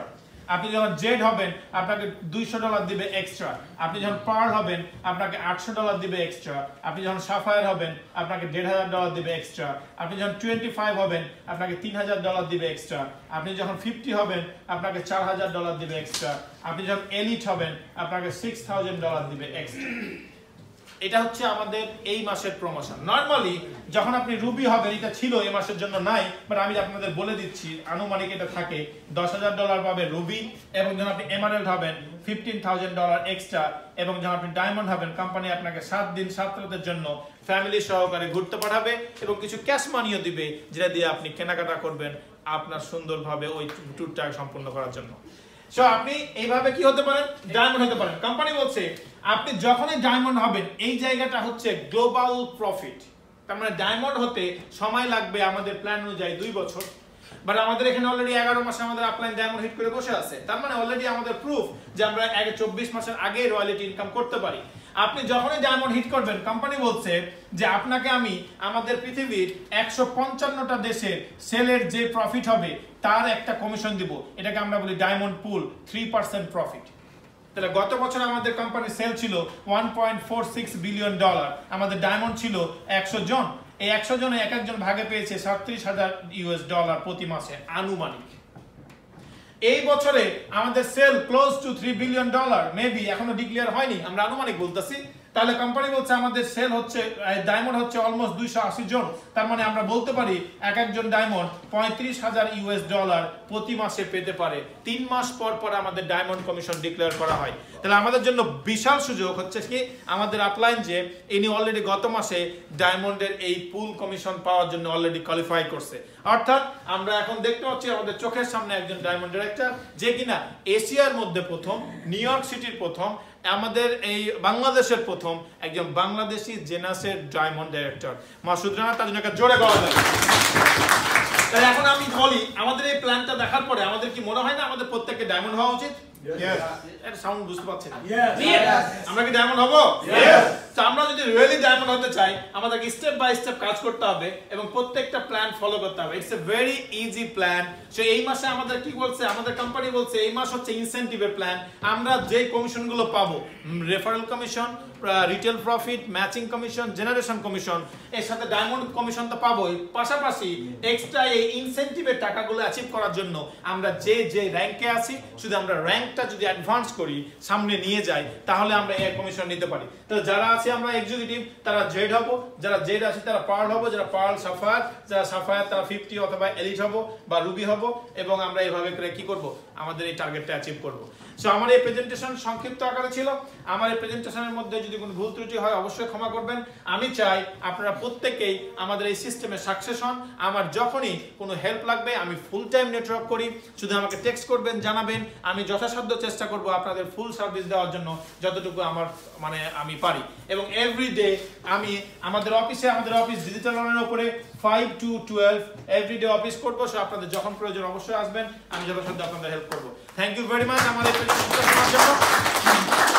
আপনি যখন জেড হবেন আপনাকে দুইশো ডলার দিবে এক্সট্রা, আপনি যখন পার্ল হবেন আপনাকে আটশো ডলার দিবে এক্সট্রা, আপনি যখন সাফায়ার হবেন আপনাকে দেড় হাজার ডলার দিবে এক্সট্রা, আপনি যখন টোয়েন্টি ফাইভ হবেন আপনাকে তিন হাজার ডলার দিবে এক্সট্রা, আপনি যখন ফিফটি হবেন আপনাকে চার হাজার ডলার দিবে এক্সট্রা, আপনি যখন এলিট হবেন আপনাকে সিক্স থাউজেন্ড ডলার দিবে এক্সট্রা। এটা হচ্ছে আমাদের এই মাসের প্রমোশন। নরমালি যখন আপনি রুবি হবেন, এটা ছিল এই মাসের জন্য নাই, বাট আমি আপনাদের বলে দিচ্ছি আনুমানিক এটা থাকে দশ হাজার ডলার পাবে রুবি, এবং যখন আপনি এমারেল্ড হবেন ফিফটিন থাউজেন্ড ডলার এক্সট্রা, এবং যখন আপনি ডায়মন্ড হবেন কোম্পানি আপনাকে সাত দিন সাত রাতের জন্য ফ্যামিলি সহকারে ঘুরতে পাঠাবে এবং কিছু ক্যাশ মানিও দিবে, যেটা দিয়ে আপনি কেনাকাটা করবেন আপনার সুন্দরভাবে ওই ট্যুরটা সম্পূর্ণ করার জন্য। সো আপনি এইভাবে কি হতে পারেন, ডায়মন্ড হতে পারেন। কোম্পানি বলছে আপনি যখনই ডায়মন্ড হবেন এই জায়গাটা হচ্ছে গ্লোবাল প্রফিট, তার মানে ডায়মন্ড হতে সময় লাগবে আমাদের প্ল্যান অনুযায়ী দুই বছর, বাট আমাদের এখানে অলরেডি এগারো মাসে আমাদের আপলাইন ডায়মন্ড হিট করে বসে আছে, তার মানে অলরেডি আমাদের প্রুফ যে আমরা চব্বিশ মাসের আগে রয়্যালিটি ইনকাম করতে পারি। আপনি যখনই ডায়মন্ড হিট করবেন কোম্পানি বলছে যে আপনাকে আমি আমাদের পৃথিবীর একশো পঞ্চান্নটা দেশের সেলের যে প্রফিট হবে তার একটা কমিশন দিব, এটাকে আমরা বলি diamond pool, three percent profit. তাহলে গত বছর আমাদের কোম্পানির সেল ছিল one point four six billion dollar, আমাদের ডায়মন্ড ছিল একশো জন, এই একশো জনে এক একজন ভাগে পেয়েছে সাতত্রিশ হাজার ইউএস ডলার প্রতি মাসে আনুমানিক। এই বছরে আমাদের sale close to three billion dollar, maybe এখনো ডিক্লেয়ার হয়নি, আমরা আনুমানিক বলতেছি। তাহলে কোম্পানি বলছে আমাদের সেল হচ্ছে ডায়মন্ড হচ্ছে অলমোস্ট দুইশো আশি জন, তার মানে আমরা বলতে পারি এক একজন ডায়মন্ড পঁয়ত্রিশ হাজার ইউএস ডলার প্রতি মাসে পেতে পারে। তিন মাস পর পর আমাদের ডায়মন্ড কমিশন ডিক্লেয়ার করা হয়। তাহলে আমাদের জন্য বিশাল সুযোগ হচ্ছে কি আমাদের আপলাইন যে ইনি অলরেডি গত মাসে ডায়মন্ডের এই পুল কমিশন পাওয়ার জন্য অলরেডি কোয়ালিফাই করছে, অর্থাৎ আমরা এখন দেখতে পাচ্ছি আমাদের চোখের সামনে একজন ডায়মন্ড ডিরেক্টর যে কিনা এশিয়ার মধ্যে প্রথম, নিউ ইয়র্ক সিটির প্রথম, আমাদের এই বাংলাদেশের প্রথম একজন বাংলাদেশি জেনাসের ডায়মন্ড ডাইরেক্টর। মাসুদ রানা, তার জন্য একটা জোরে গলা দেয়। তাহলে এখন আমি বলি আমাদের এই প্ল্যানটা দেখার পরে আমাদের কি মনে হয় না আমাদের প্রত্যেককে ডায়মন্ড হওয়া উচিত? এর সাউন্ড বুঝতে পাচ্ছেন না? আমরা কি ডায়মন্ড হব? তো আমরা যদি রিয়েলি ডায়মন্ড হতে চাই আমাদেরকে স্টেপ বাই স্টেপ কাজ করতে হবে এবং প্রত্যেকটা প্ল্যান ফলো করতে হবে। It's a very easy plan. So এই মাসে আমাদের কি বলছে, আমাদের কোম্পানি বলছে এই মাস হচ্ছে ইনসেন্টিভের প্ল্যান। আমরা যে কমিশনগুলো পাবো, referral commission, retail profit, matching commission, generation commission, এর সাথে ডায়মন্ড কমিশন তো পাবোই, পাশাপাশি এক্সট্রা এই ইনসেন্টিভের টাকাগুলো অ্যাচিভ করার জন্য আমরা যে যে র্যাঙ্কে আছি শুধু আমরা র্যাঙ্কটা যদি অ্যাডভান্স করি, সামনে নিয়ে যাই, তাহলে আমরা এই কমিশন নিতে পারি। তো যারা আছে আমরা এক্সিকিউটিভ তারা জেড হব, যারা জেড আছে তারা পার্ল হব, যারা পার্ল সাফায়ার, যারা সাফায়ার তারা ফিফটি অথবা এলিট হব বা রুবি হব, এবং আমরা এইভাবে করে কি করব, আমাদের এই টার্গেটটা অ্যাচিভ করব। সো আমার এই প্রেজেন্টেশন সংক্ষিপ্ত আকারে ছিল। আমার এই প্রেজেন্টেশনের মধ্যে যদি কোনো ভুল ত্রুটি হয় অবশ্যই ক্ষমা করবেন। আমি চাই আপনারা প্রত্যেকেই আমাদের এই সিস্টেমে সাকসেস হন। আমার যখনই কোনো হেল্প লাগবে আমি ফুল টাইম নেটওয়ার্ক করি, শুধু আমাকে টেক্সট করবেন, জানাবেন, আমি যথাসাধ্য চেষ্টা করব আপনাদের ফুল সার্ভিস দেওয়ার জন্য যতটুকু আমার মানে আমি পারি। এবং এভরিডে আমি আমাদের অফিসে, আমাদের অফিস ডিজিটাল অনলাইনের উপরে five to twelve everyday office করবো। সো আপনাদের যখন প্রয়োজন অবশ্যই আসবেন, আমি যথাসাধ্য আপনাদের হেল্প করবো। থ্যাংক ইউ ভেরি মাচ আমার এই প্রেজেন্টেশনের জন্য।